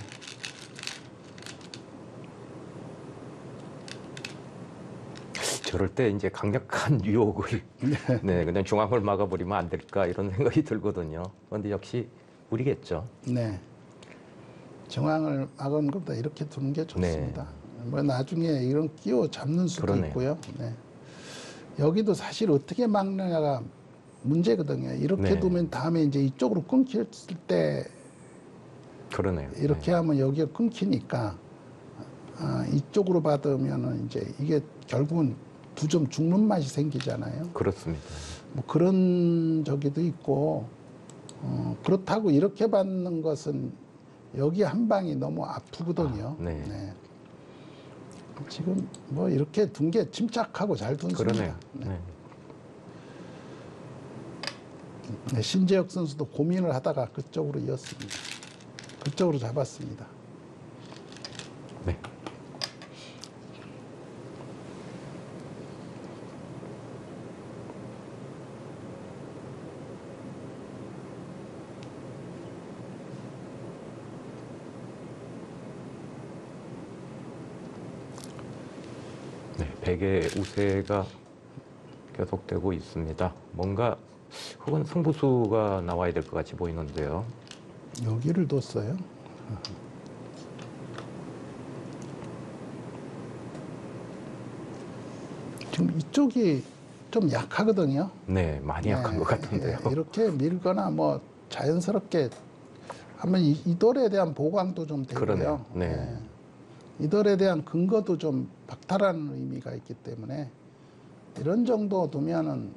저럴 때 이제 강력한 유혹을 네, 그냥 중앙을 막아버리면 안 될까 이런 생각이 들거든요. 그런데 역시 우리겠죠. 네. 정황을 막은 것보다 이렇게 두는 게 좋습니다. 뭐 나중에 이런 끼워 잡는 수도 그러네요. 있고요. 네. 여기도 사실 어떻게 막느냐가 문제거든요. 이렇게 네. 두면 다음에 이제 이쪽으로 끊겼을 때 그러네요. 이렇게 네. 하면 여기가 끊기니까 아, 이쪽으로 받으면은 이제 이게 결국은 두 점 죽는 맛이 생기잖아요. 그렇습니다. 뭐 그런 저기도 있고 어, 그렇다고 이렇게 받는 것은 여기 한 방이 너무 아프거든요. 아, 네. 네. 지금 뭐 이렇게 둔 게 침착하고 잘 둔 그러네요. 수입니다. 네. 네, 신재혁 선수도 고민을 하다가 그쪽으로 이었습니다. 그쪽으로 잡았습니다. 네. 네, 백의 우세가 계속되고 있습니다. 뭔가 혹은 승부수가 나와야 될 것 같이 보이는데요. 여기를 뒀어요. 지금 이쪽이 좀 약하거든요. 네, 많이 약한 네, 것 같은데요. 예, 이렇게 밀거나 뭐 자연스럽게 하면 이, 이 돌에 대한 보강도 좀 되고요. 그러네요. 네. 예, 이 돌에 대한 근거도 좀 박탈하는 의미가 있기 때문에 이런 정도 두면은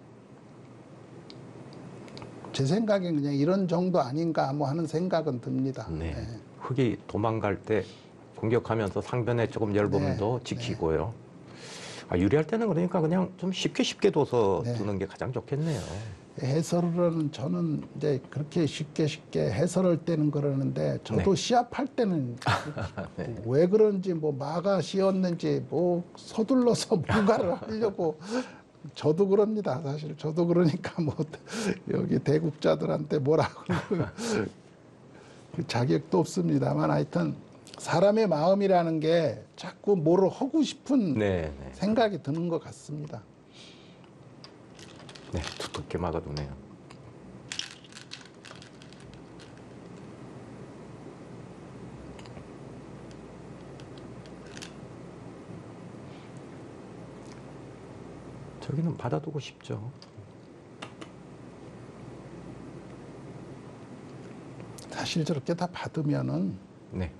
제 생각엔 그냥 이런 정도 아닌가 뭐 하는 생각은 듭니다. 네. 예. 흙이 도망갈 때 공격하면서 상변에 조금 엷음도 네, 지키고요. 아, 유리할 때는 그러니까 그냥 좀 쉽게 쉽게 둬서 네. 두는 게 가장 좋겠네요. 해설은 저는 이제 그렇게 쉽게 쉽게 해설할 때는 그러는데 저도 네. 시합할 때는 네. 왜 그런지 뭐 마가 씌었는지 뭐 서둘러서 뭔가를 하려고 저도 그럽니다. 사실 저도 그러니까 뭐 여기 대국자들한테 뭐라고 그 자격도 없습니다만 하여튼 사람의 마음이라는 게 자꾸 뭐를 하고 싶은 네, 네. 생각이 드는 것 같습니다. 네, 두텁게 막아두네요. 저기는 받아두고 싶죠. 사실 저렇게 다 받으면은 네.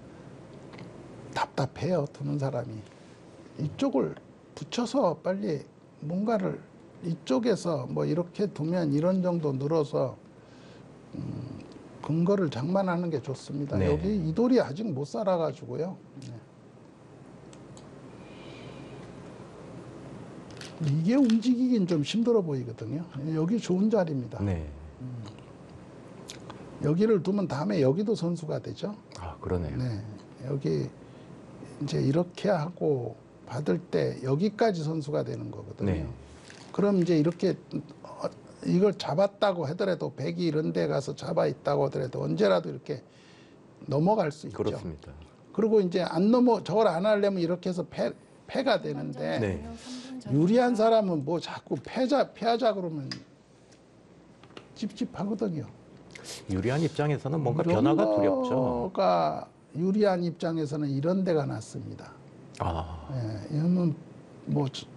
답답해요, 두는 사람이. 이쪽을 붙여서 빨리 뭔가를 이쪽에서 뭐 이렇게 두면 이런 정도 늘어서 음, 근거를 장만하는 게 좋습니다. 네. 여기 이 돌이 아직 못 살아가지고요. 네. 이게 움직이긴 좀 힘들어 보이거든요. 여기 좋은 자리입니다. 네. 여기를 두면 다음에 여기도 선수가 되죠. 아, 그러네요. 네, 여기 이제 이렇게 하고 받을 때 여기까지 선수가 되는 거거든요. 네. 그럼 이제 이렇게 이걸 잡았다고 하더라도 백이 이런 데 가서 잡아 있다고 하더라도 언제라도 이렇게 넘어갈 수 있죠. 그렇습니다. 그리고 이제 안 넘어 저걸 안 하려면 이렇게 해서 패, 패가 되는데 네. 종료 삼 분 전입니다. 유리한 사람은 뭐 자꾸 패자 패하자 그러면 찝찝하거든요. 유리한 입장에서는 뭔가 이런 변화가 두렵죠. 거가 유리한 입장에서는 이런 데가 낫습니다. 아, 예, 이러면 뭐 저-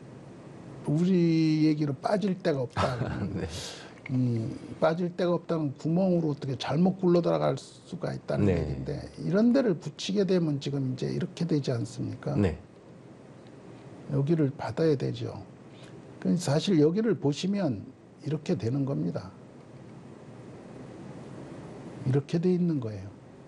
우리 얘기로 빠질 데가 없다. 네. 이 빠질 데가 없다는 구멍으로 어떻게 잘못 굴러 들어갈 수가 있다는 네. 얘기인데 이런 데를 붙이게 되면 지금 이제 이렇게 되지 않습니까? 네. 여기를 받아야 되죠. 그 사실 여기를 보시면 이렇게 되는 겁니다. 이렇게 돼 있는 거예요.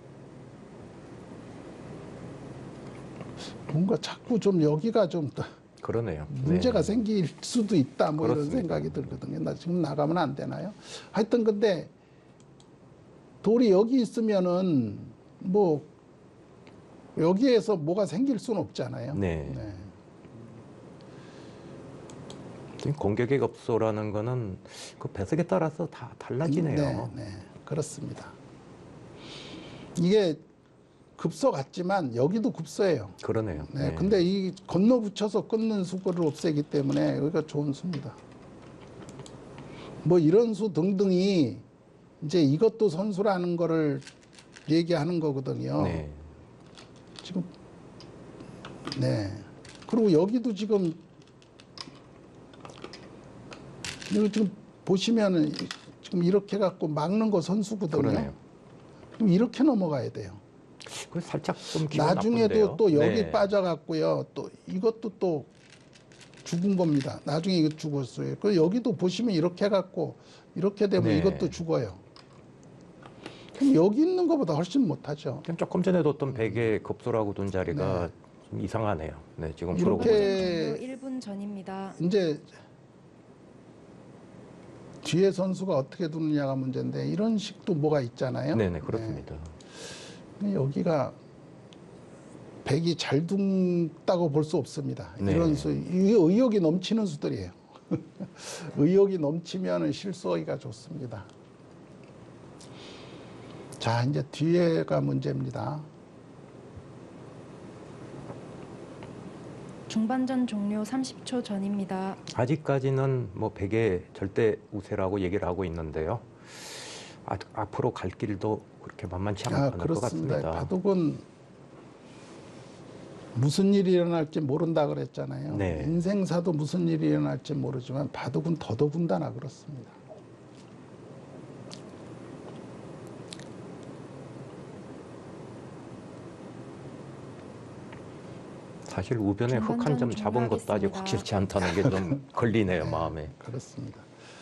뭔가 자꾸 좀 여기가 좀 그러네요. 문제가 네. 생길 수도 있다 뭐 그렇습니다. 이런 생각이 들거든요. 나 지금 나가면 안 되나요? 하여튼 근데 돌이 여기 있으면은 뭐 여기에서 뭐가 생길 수는 없잖아요. 네. 네. 공격의 급소라는 거는 그 배석에 따라서 다 달라지네요. 네, 네, 그렇습니다. 이게 급소 같지만 여기도 급소예요. 그러네요. 네, 근데 이 건너 붙여서 끊는 수거를 없애기 때문에 여기가 좋은 수입니다. 뭐 이런 수 등등이 이제 이것도 선수라는 거를 얘기하는 거거든요. 네. 지금 네. 그리고 여기도 지금 이거 지금 보시면은 지금 이렇게 갖고 막는 거 선수거든요. 그러네요. 그럼 이렇게 넘어가야 돼요. 그 살짝 좀 기분 나중에도 나쁜데요. 또 여기 네. 빠져갖고요. 또 이것도 또 죽은 겁니다. 나중에 이거 죽었어요. 그 여기도 보시면 이렇게 해갖고 이렇게 되면 네. 이것도 죽어요. 그럼 여기 있는 것보다 훨씬 못하죠. 그냥 조금 전에 뒀던 백의 급소라고 둔 자리가 좀 이상하네요. 네, 지금 이렇게- 프로그램. 종료 일 분 전입니다. 이제 뒤에 선수가 어떻게 두느냐가 문제인데 이런 식도 뭐가 있잖아요. 네네 그렇습니다. 네. 여기가 백이 잘 둔다고 볼 수 없습니다. 네. 이런 수, 이게 의욕이 넘치는 수들이에요. 의욕이 넘치면 실수하기가 좋습니다. 자, 이제 뒤에가 문제입니다. 중반전 종료 삼십 초 전입니다. 아직까지는 뭐 백의 절대 우세라고 얘기를 하고 있는데요. 아, 앞으로 갈 길도 그렇게 만만치 아, 않을 것 그렇습니다. 같습니다. 바둑은 무슨 일이 일어날지 모른다 그랬잖아요. 네. 인생사도 무슨 일이 일어날지 모르지만 바둑은 더더군다나 그렇습니다. 사실 우변에 흙 한 점 중반전 잡은 것도 아직 종료하겠습니다. 확실치 않다는 게 좀 걸리네요, 마음에. 그렇습니다.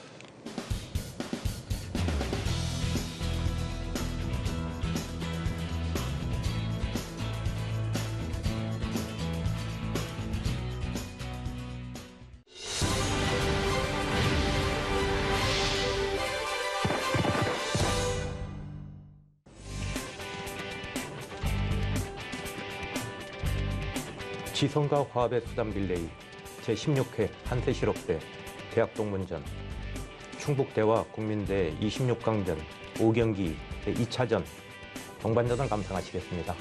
지성과 화합의 수단 릴레이 제십육 회 한세실업대 대학동문전 충북대와 국민대 이십육 강전 오 경기 이 차전 동반전을 감상하시겠습니다.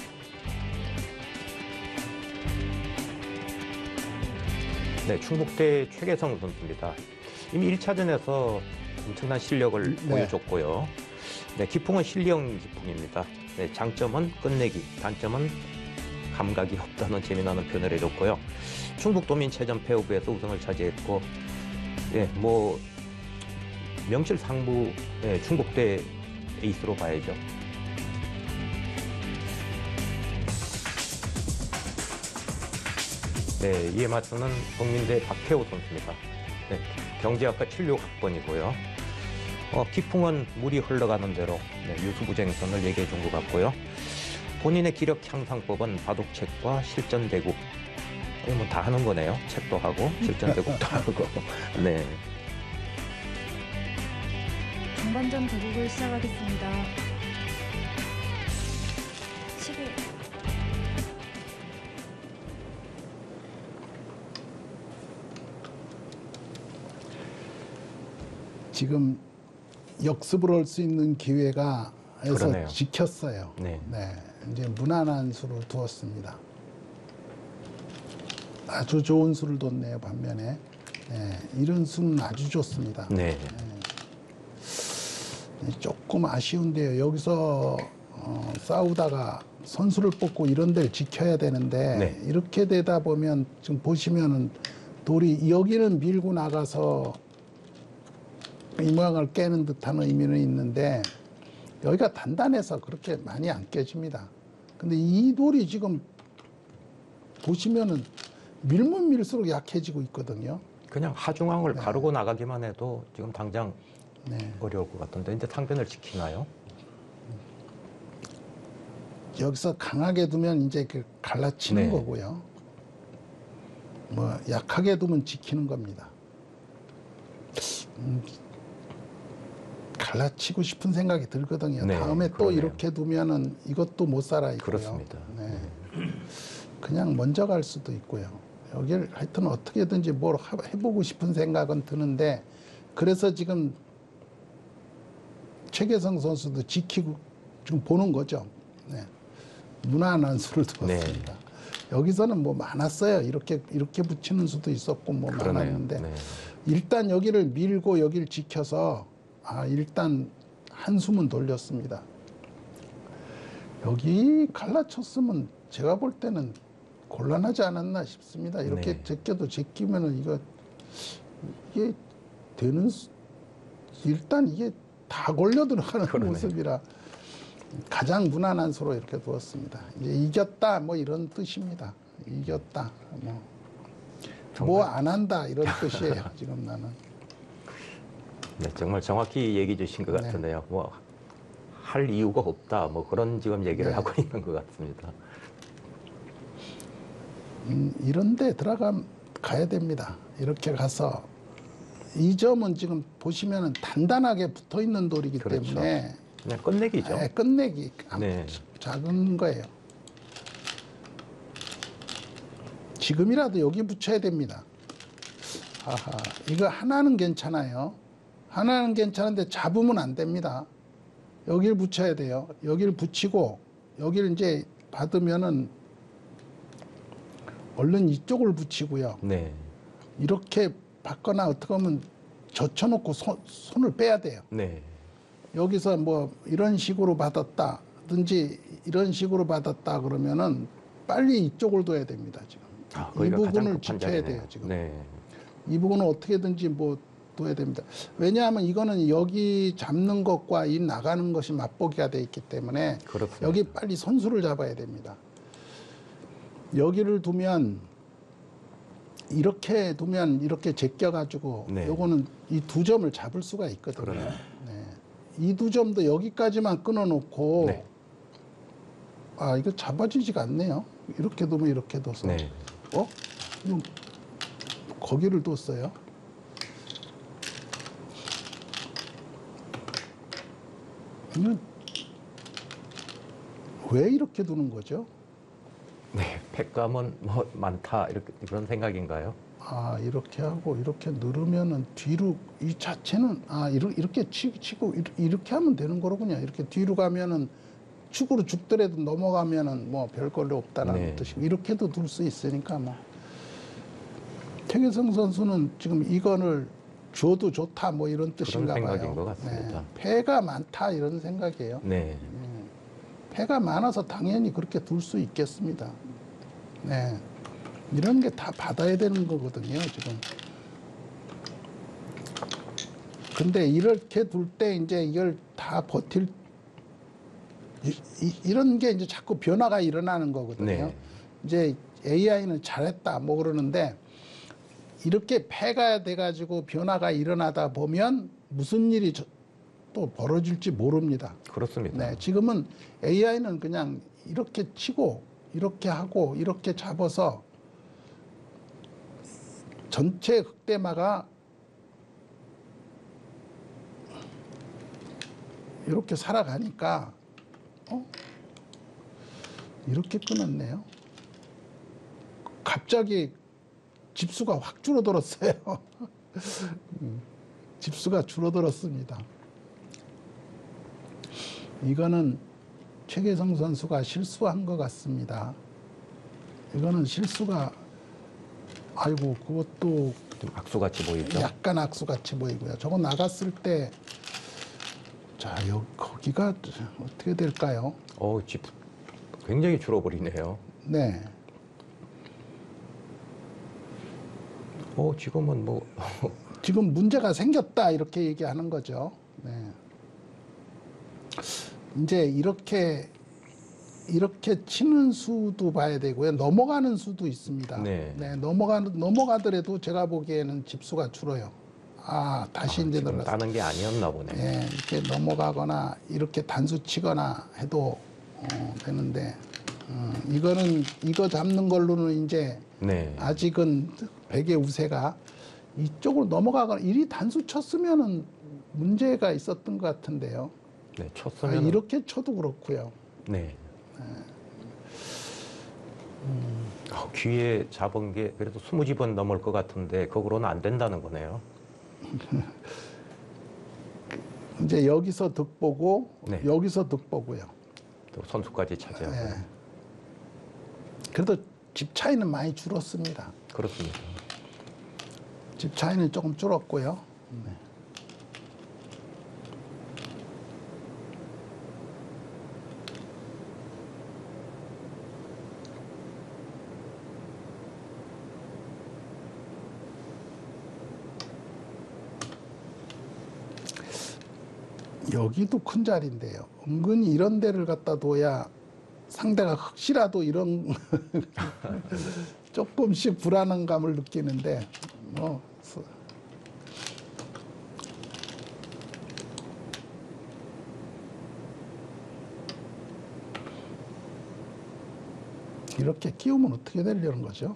네, 충북대 최계성 선수입니다. 이미 일 차전에서 엄청난 실력을 네. 보여줬고요. 네, 기풍은 실력 기풍입니다. 네, 장점은 끝내기, 단점은 감각이 없다는 재미나는 표현을 해줬고요. 충북도민체전 페어부에서 우승을 차지했고, 예, 뭐 명실상부 예, 충북대 에이스로 봐야죠. 네, 이에 맞서는 국민대 박태호 선수입니다. 네, 경제학과 칠십육 학번이고요. 어, 기풍은 물이 흘러가는 대로 네, 유수부쟁선을 얘기해 준 것 같고요. 본인의 기력 향상법은 바둑책과 실전대국. 이거 뭐 다 하는 거네요. 책도 하고 실전대국도 하고. 네. 중반전 대국을 시작하겠습니다. 십일. 지금 역습을 할 수 있는 기회가 해서 그러네요. 지켰어요. 네. 네, 이제 무난한 수를 두었습니다. 아주 좋은 수를 뒀네요. 반면에 네, 이런 수는 아주 좋습니다. 네. 조금 아쉬운데요. 여기서 어, 싸우다가 선수를 뽑고 이런 데를 지켜야 되는데 네. 이렇게 되다 보면 지금 보시면은 돌이 여기는 밀고 나가서 이 모양을 깨는 듯한 의미는 있는데 여기가 단단해서 그렇게 많이 안 깨집니다. 근데 이 돌이 지금 보시면은 밀면 밀수록 약해지고 있거든요. 그냥 하중앙을 네. 가르고 나가기만 해도 지금 당장 네. 어려울 것 같은데 이제 상변을 지키나요? 여기서 강하게 두면 이제 그 갈라치는 네. 거고요. 뭐 약하게 두면 지키는 겁니다. 음, 갈라치고 싶은 생각이 들거든요. 네, 다음에 또 그러네요. 이렇게 두면은 이것도 못 살아 있고요. 그렇습니다. 네. 그냥 먼저 갈 수도 있고요. 여기를 하여튼 어떻게든지 뭘 하- 해보고 싶은 생각은 드는데 그래서 지금 최계성 선수도 지키고 지금 보는 거죠. 네. 무난한 수를 두었습니다. 네. 여기서는 뭐 많았어요. 이렇게 이렇게 붙이는 수도 있었고 뭐 그러네요. 많았는데 네. 일단 여기를 밀고 여기를 지켜서 아 일단 한숨은 돌렸습니다. 여기 갈라쳤으면 제가 볼 때는 곤란하지 않았나 싶습니다. 이렇게 네. 제껴도 제끼면은 이거 이게 되는 수- 일단 이게 다 걸려 들어가는 그러네요. 모습이라 가장 무난한 수로 이렇게 두었습니다. 이제 이겼다 뭐 이런 뜻입니다. 이겼다 뭐. 뭐 안 한다 이런 뜻이에요. 지금 나는. 네, 정말 정확히 얘기해 주신 것 네. 같은데요. 뭐 할 이유가 없다. 뭐 그런 지금 얘기를 네. 하고 있는 것 같습니다. 음, 이런 데 들어가 가야 됩니다. 이렇게 가서 이 점은 지금 보시면은 단단하게 붙어 있는 돌이기 그렇죠. 때문에 그냥 끝내기죠. 네, 끝내기 네. 작은 거예요. 지금이라도 여기 붙여야 됩니다. 아하, 이거 하나는 괜찮아요. 하나는 괜찮은데 잡으면 안 됩니다. 여기를 붙여야 돼요. 여기를 붙이고 여기를 이제 받으면은 얼른 이쪽을 붙이고요. 네. 이렇게 받거나 어떻게 하면 젖혀놓고 손, 손을 빼야 돼요. 네. 여기서 뭐 이런 식으로 받았다든지 이런 식으로 받았다 그러면은 빨리 이쪽을 둬야 됩니다. 지금 아, 이 거기가 가장 부분을 급한 지켜야 자리네요. 돼요. 지금 네. 이 부분은 어떻게든지 뭐 둬야 됩니다. 왜냐하면 이거는 여기 잡는 것과 이 나가는 것이 맞보기가 돼 있기 때문에 그렇습니다. 여기 빨리 선수를 잡아야 됩니다. 여기를 두면 이렇게 두면 이렇게 제껴가지고 네. 요거는 이 두 점을 잡을 수가 있거든요. 그러네요. 네. 이 두 점도 여기까지만 끊어놓고 네. 아 이거 잡아지지가 않네요. 이렇게 두면 이렇게 둬서 네. 어? 이거 거기를 뒀어요. 이건 왜 이렇게 두는 거죠? 네. 팩감은 뭐 많다 이렇게 그런 생각인가요? 아 이렇게 하고 이렇게 누르면은 뒤로 이 자체는 아 이렇게, 이렇게 치, 치고 이렇게 하면 되는 거로군요. 이렇게 뒤로 가면은 축으로 죽더라도 넘어가면은 뭐 별걸로 없다라는 네. 뜻이고 이렇게도 둘 수 있으니까 뭐 최계성 선수는 지금 이거를 줘도 좋다 뭐 이런 뜻인가 봐요. 생각인 것 같습니다. 네. 패가 많다 이런 생각이에요. 네. 패가 많아서 당연히 그렇게 둘 수 있겠습니다. 네. 이런 게 다 받아야 되는 거거든요, 지금. 근데 이렇게 둘 때 이제 이걸 다 버틸, 이, 이, 이런 게 이제 자꾸 변화가 일어나는 거거든요. 네. 이제 에이아이는 잘했다 뭐 그러는데 이렇게 패가 돼가지고 변화가 일어나다 보면 무슨 일이 저, 또 벌어질지 모릅니다. 그렇습니다. 네, 지금은 에이아이는 그냥 이렇게 치고 이렇게 하고 이렇게 잡아서 전체 흑대마가 이렇게 살아가니까 어? 이렇게 끊었네요. 갑자기 집수가 확 줄어들었어요. 음. 집수가 줄어들었습니다. 이거는 최계성 선수가 실수한 것 같습니다. 이거는 실수가 아이고 그것도 좀 악수같이 보이죠? 약간 악수같이 보이고요. 저거 나갔을 때 자, 여기 거기가 어떻게 될까요? 어, 집 굉장히 줄어버리네요. 네. 어, 지금은 뭐 지금 문제가 생겼다 이렇게 얘기하는 거죠. 네. 이제 이렇게 이렇게 치는 수도 봐야 되고요. 넘어가는 수도 있습니다. 네. 넘어가는 넘어가더라도 제가 보기에는 집수가 줄어요. 아, 다시 아, 이제 지금 늘었어요. 따는 게 아니었나 보네. 예, 이렇게 넘어가거나 이렇게 단수 치거나 해도 어, 되는데 어, 이거는 이거 잡는 걸로는 이제 네. 아직은 백의 우세가 이쪽으로 넘어가거나 이리 단수 쳤으면은 문제가 있었던 것 같은데요. 네, 아, 쳤으면 이렇게 쳐도 그렇고요. 네. 아, 귀에 잡은 게 그래도 스무 번 넘을 것 같은데 그거로는 안 된다는 거네요. 이제 여기서 득보고 네. 여기서 득보고요. 또 선수까지 차지하고. 예. 그래도 집 차이는 많이 줄었습니다. 그렇습니다. 집 차이는 조금 줄었고요. 네. 여기도 큰 자리인데요. 은근히 이런 데를 갖다 둬야 상대가 혹시라도 이런 조금씩 불안한 감을 느끼는데 뭐 이렇게 끼우면 어떻게 되려는 거죠?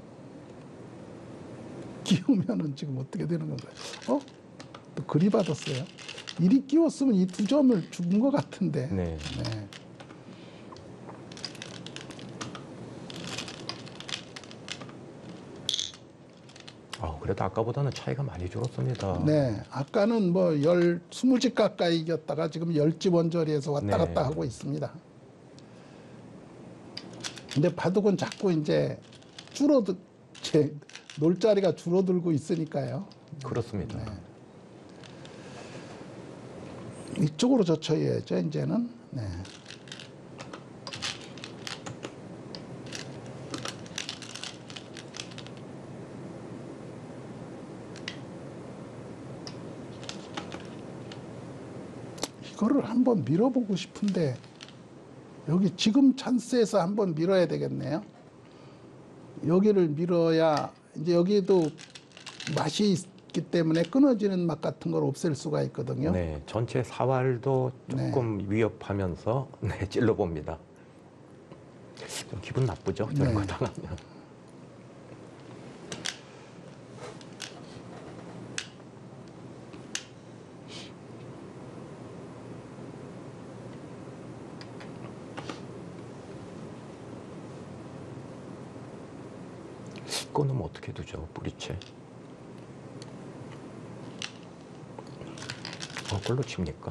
끼우면은 지금 어떻게 되는 건가요? 어? 또 그리 받았어요. 이리 끼웠으면 이 두 점을 죽은 것 같은데. 네. 네. 아, 그래도 아까보다는 차이가 많이 줄었습니다. 네. 아까는 뭐 열, 스무 집 가까이 이겼다가 지금 열 집 원저리에서 왔다 네. 갔다 하고 있습니다. 근데 바둑은 자꾸 이제 줄어들, 제 놀자리가 줄어들고 있으니까요. 그렇습니다. 네. 이쪽으로 젖혀야죠, 이제는. 네. 이거를 한번 밀어보고 싶은데 여기 지금 찬스에서 한번 밀어야 되겠네요. 여기를 밀어야 이제 여기도 맛이 있기 때문에 끊어지는 맛 같은 걸 없앨 수가 있거든요. 네, 전체 사활도 조금 위협하면서 네, 찔러봅니다. 좀 기분 나쁘죠? 저런 네. 거 당하면. 끊으면 어떻게 두죠? 뿌리채. 어, 그걸로 칩니까?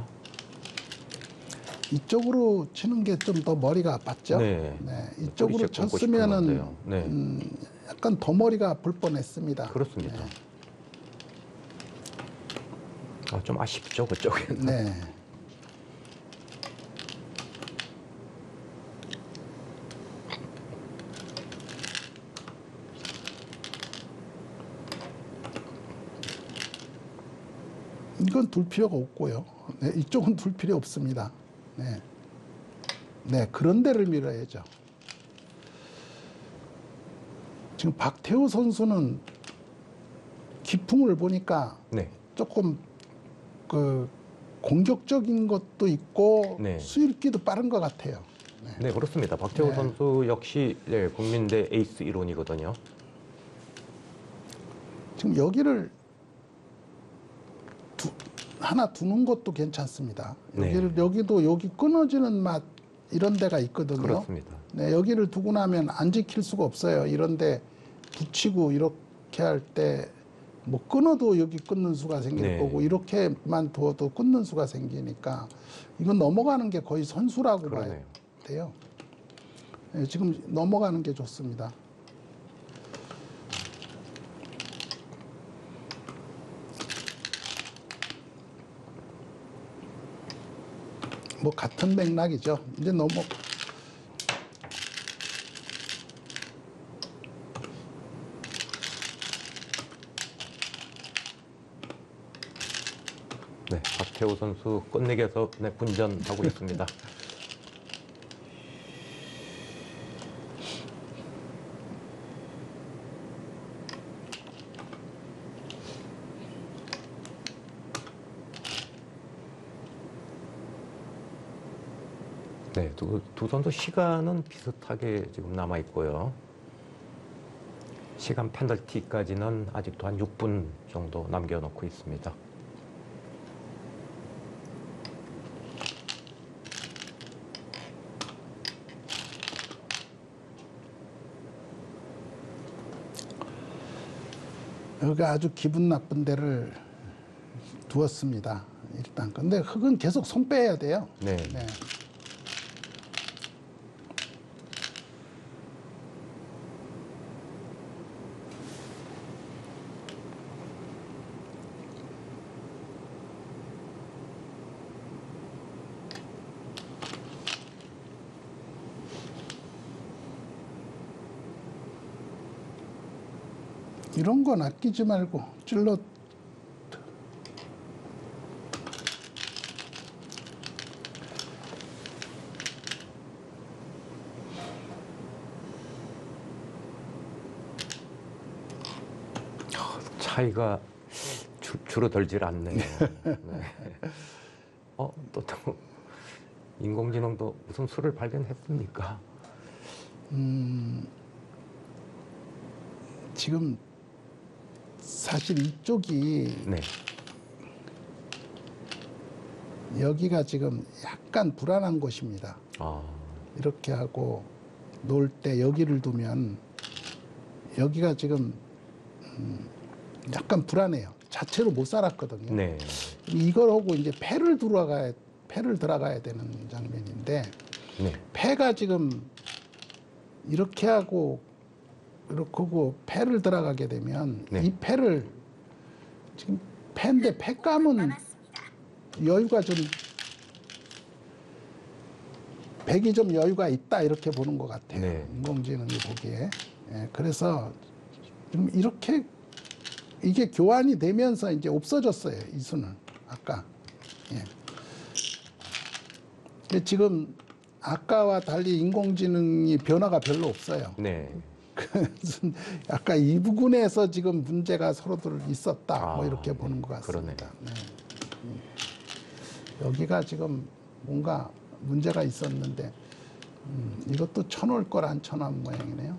이쪽으로 치는 게 좀 더 머리가 아팠죠. 네. 이쪽으로 뿌리채 끊고 싶은 쳤으면은 건데요. 네. 음, 약간 더 머리가 아플 뻔했습니다. 그렇습니다. 아, 좀 아쉽죠, 그쪽에는. 네. 이건 둘 필요가 없고요. 네, 이쪽은 둘 필요 없습니다. 네. 네, 그런 데를 밀어야죠. 지금 박태호 선수는 기풍을 보니까 네. 조금 그 공격적인 것도 있고 네. 수읽기도 빠른 것 같아요. 네, 그렇습니다. 박태호 네. 선수 역시 네, 국민대 에이스 일원이거든요. 지금 여기를 두, 하나 두는 것도 괜찮습니다. 네. 여기를 여기도 여기 끊어지는 맛 이런 데가 있거든요. 그렇습니다. 네, 여기를 두고 나면 안 지킬 수가 없어요. 이런데 붙이고 이렇게 할 때 뭐 끊어도 여기 끊는 수가 생길 네. 거고 이렇게만 두어도 끊는 수가 생기니까 이건 넘어가는 게 거의 선수라고 봐야 그러네요. 돼요. 예, 지금 넘어가는 게 좋습니다. 뭐 같은 맥락이죠. 이제 넘어 네, 박태호 선수 끝내기에서 네, 분전하고 있습니다. 네, 두, 두 선수 시간은 비슷하게 지금 남아 있고요. 시간 페널티까지는 아직도 한 육 분 정도 남겨놓고 있습니다. 여기가 아주 기분 나쁜 데를 두었습니다. 일단 근데 흙은 계속 손 빼야 돼요. 네. 네. 이런 건 아끼지 말고 찔러 차이가 줄, 줄어들질 않네요. 네. 어, 또, 또 인공지능도 무슨 수를 발견했습니까? 음, 지금 사실 이쪽이 네. 여기가 지금 약간 불안한 곳입니다. 아, 이렇게 하고 놓을 때 여기를 두면 여기가 지금 음, 약간 불안해요. 자체로 못 살았거든요. 네. 이걸 하고 이제 패를 들어가야 패를 들어가야 되는 장면인데 네. 패가 지금 이렇게 하고 이렇게 하고 패를 들어가게 되면 네. 이 패를 지금 패인데 패감은 여유가 좀 백이 좀 여유가 있다 이렇게 보는 것 같아요. 네. 인공지능이 보기에. 예, 그래서 지금 이렇게 이게 교환이 되면서 이제 없어졌어요. 이 수는 아까. 예. 근데 지금 아까와 달리 인공지능이 변화가 별로 없어요. 네. 그래서 아까 이 부분에서 지금 문제가 서로들 있었다. 아, 뭐 이렇게 네. 보는 것 같습니다. 그러네요. 네. 음. 여기가 지금 뭔가 문제가 있었는데 음, 이것도 쳐놓을 걸 안 쳐놓은 모양이네요.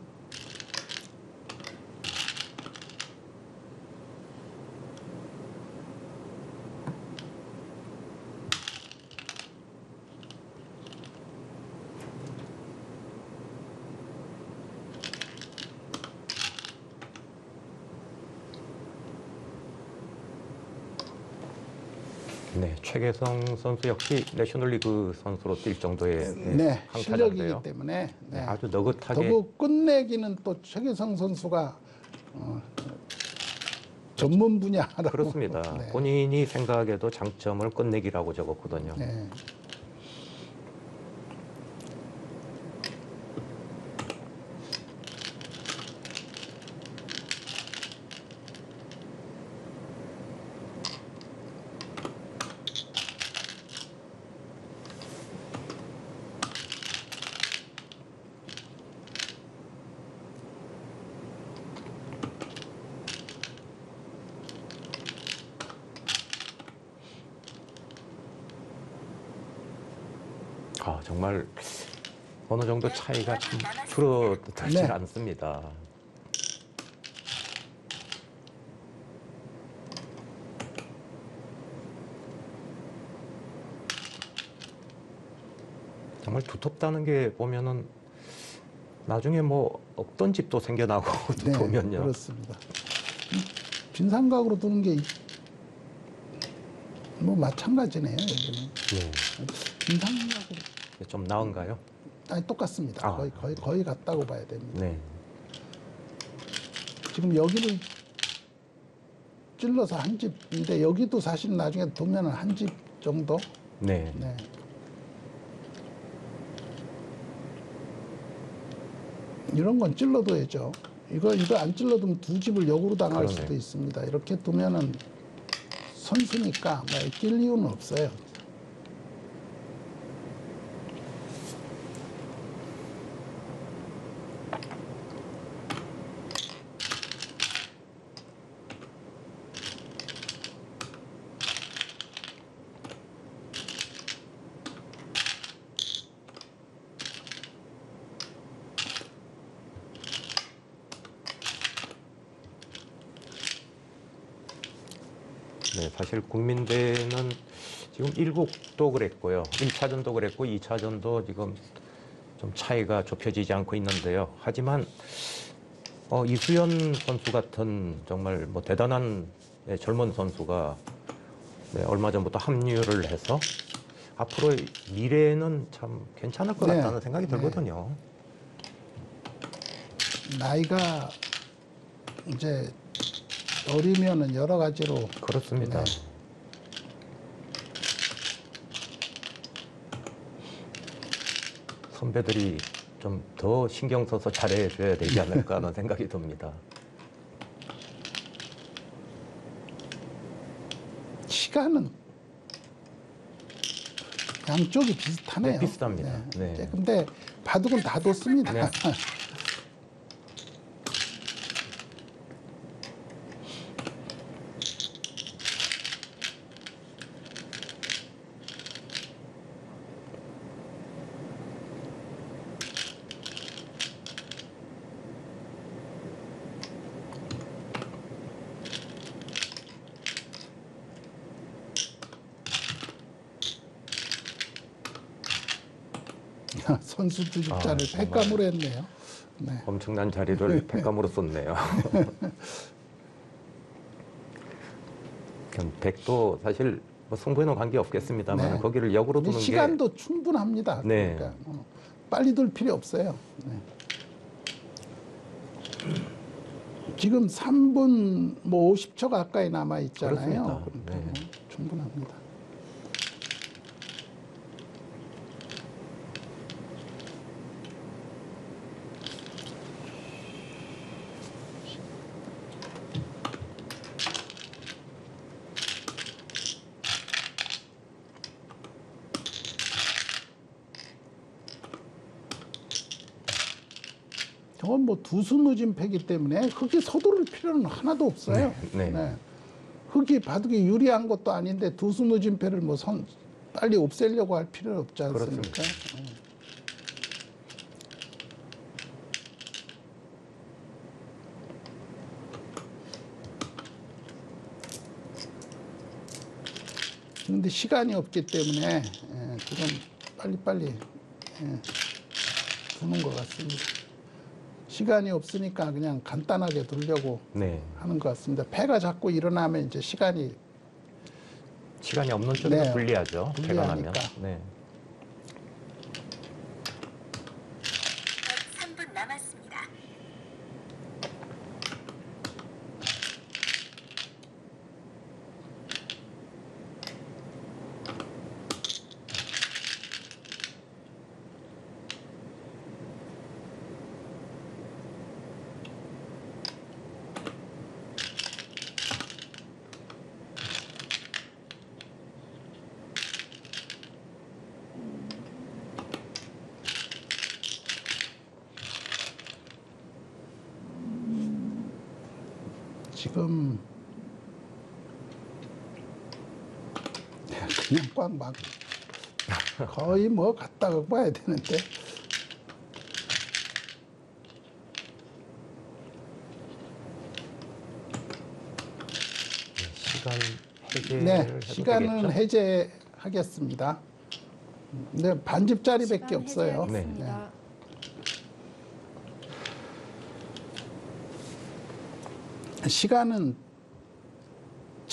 네, 최계성 선수 역시 내셔널리그 선수로 뛸 정도의 네, 네, 강타자인데요. 실력이기 때문에 네. 네, 아주 너긋하게 더욱 끝내기는 또 최계성 선수가 어, 전문 분야라고 그렇습니다. 네. 본인이 생각해도 장점을 끝내기라고 적었거든요. 네. 아, 정말 어느 정도 차이가 좀 줄어들질 네. 않습니다. 정말 두텁다는 게 보면은 나중에 뭐 없던 집도 생겨나고 네, 두터우면요. 그렇습니다. 빈삼각으로 두는 게 뭐 마찬가지네요. 여기는 네. 빈삼각으로 좀 나은가요? 아니 똑같습니다. 아. 거의 거의 거의 같다고 봐야 됩니다. 네. 지금 여기를 찔러서 한 집인데 여기도 사실 나중에 두면은 한 집 정도. 네. 네. 이런 건 찔러둬야죠. 이거 이거 안 찔러두면 두 집을 역으로 당할 그러네. 수도 있습니다. 이렇게 두면은 선수니까 뭐 낄 이유는 없어요. 네, 사실 국민대는 지금 일국도 그랬고요. 일 차전도 그랬고 이 차전도 지금 좀 차이가 좁혀지지 않고 있는데요. 하지만 어, 이수연 선수 같은 정말 뭐 대단한 네, 젊은 선수가 네, 얼마 전부터 합류를 해서 앞으로 미래는 참 괜찮을 것 네. 같다는 생각이 네. 들거든요. 나이가 이제 어리면은 여러 가지로 그렇습니다. 네. 선배들이 좀 더 신경 써서 잘해줘야 되지 않을까 하는 생각이 듭니다. 시간은 양쪽이 비슷하네요. 네, 비슷합니다. 네. 네. 근데 바둑은 다 뒀습니다. 네. 선수 주식자를 아, 정말. 팩감으로 했네요. 네. 엄청난 자리를 백감으로 썼네요. 그럼 백도 사실 뭐 승부에는 관계 없겠습니다만 네. 거기를 역으로 두는 시간도 충분합니다. 네. 그러니까 어, 빨리 둘 필요 없어요. 네. 지금 삼 분 뭐 오십 초 가까이 남아 있잖아요. 그렇습니다. 그러니까 네. 뭐 충분합니다. 저건 뭐 두수누진 패기 때문에 흙이 서두를 필요는 하나도 없어요. 네, 네. 흙이 바둑이 유리한 것도 아닌데 두수누진 패를 뭐 선, 빨리 없애려고 할 필요는 없지 않습니까? 그렇습니다. 어. 그런데 시간이 없기 때문에 예, 지금 빨리빨리 예, 두는 것 같습니다. 시간이 없으니까 그냥 간단하게 두려고 네. 하는 것 같습니다. 패가 자꾸 일어나면 이제 시간이 시간이 없는 쪽에서 네. 불리하죠. 배가 나면. 불리하니까. 네. 삼 분 남았습니다. 지금 그냥 꽉 막 거의 뭐 갖다가 봐야 되는데 시간 해제를 네 해도 시간은 되겠죠? 해제하겠습니다. 근데 반집짜리밖에 시간 없어요. 해제하겠습니다. 시간은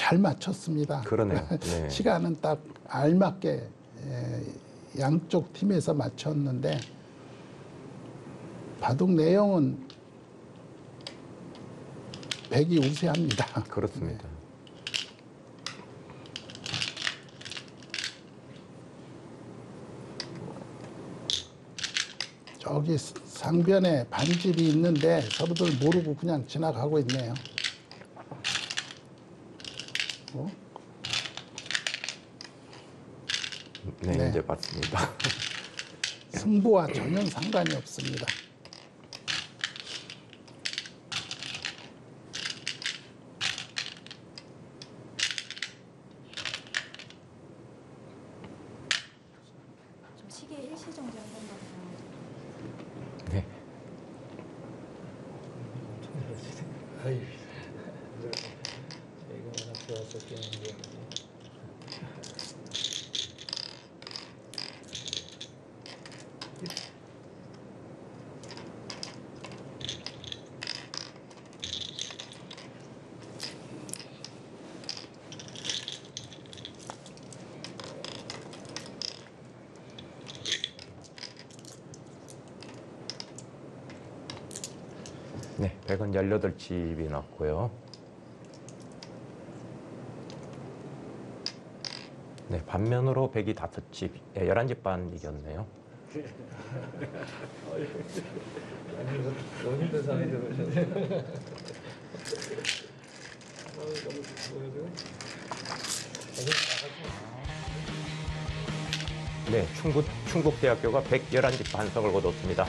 잘 맞췄습니다. 그러네요. 네. 시간은 딱 알맞게 에, 양쪽 팀에서 맞췄는데 바둑 내용은 백이 우세합니다. 그렇습니다. 저기 상변에 반집이 있는데 서로들 모르고 그냥 지나가고 있네요. 어? 네, 네. 이제 봤습니다. 승부와 전혀 상관이 없습니다. 저 시계 일시정지 한 번만 더. 네. 아유, 이거 워낙 좋았었겠는데. 네, 백은 열여덟 집이 났고요. 네, 반면으로 백이 다섯 집, 예, 열한 집 반 이겼네요. 아니, 너무 힘든 상황이 들어오셨네. 너무 보여줘. 네, 충북, 충북대학교가 백십일 집 반석을 거뒀습니다.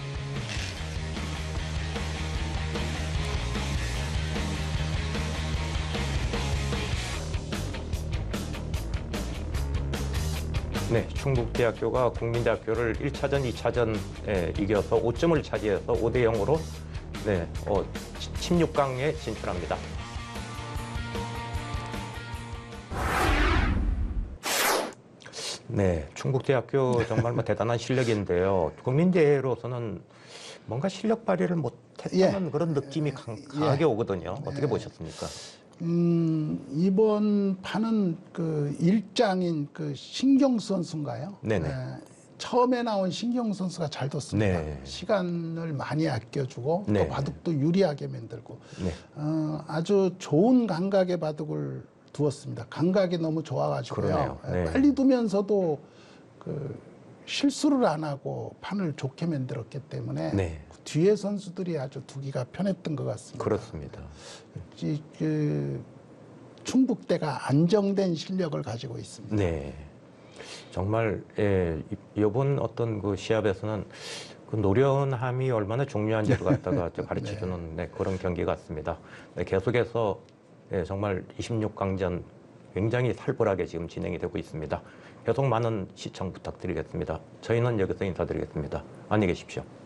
네, 충북대학교가 국민대학교를 일 차전, 이 차전에 이겨서 오 점을 차지해서 오 대 영으로 네, 어, 십육 강에 진출합니다. 네, 충북대학교 정말 뭐 대단한 실력인데요. 국민대로서는 뭔가 실력 발휘를 못했다는 예. 그런 느낌이 강, 강하게 오거든요. 어떻게 보셨습니까? 음, 이번 판은 그 일장인 그 신경 선수인가요? 네네. 예, 처음에 나온 신경 선수가 잘 뒀습니다. 네. 시간을 많이 아껴주고 네. 또 바둑도 유리하게 만들고 네, 어, 아주 좋은 감각의 바둑을 두었습니다. 감각이 너무 좋아가지고요. 그러네요. 예, 네. 빨리 두면서도 그 실수를 안 하고 판을 좋게 만들었기 때문에 네. 뒤에 선수들이 아주 두기가 편했던 것 같습니다. 그렇습니다. 이, 그 충북대가 안정된 실력을 가지고 있습니다. 네, 정말 예, 이- 이번 어떤 그 시합에서는 그 노련함이 얼마나 중요한지를 갖다가 가르쳐주는 네, 그런 경기 같습니다. 네, 계속해서 예, 정말 이십육 강전 굉장히 살벌하게 지금 진행이 되고 있습니다. 계속 많은 시청 부탁드리겠습니다. 저희는 여기서 인사드리겠습니다. 안녕히 계십시오.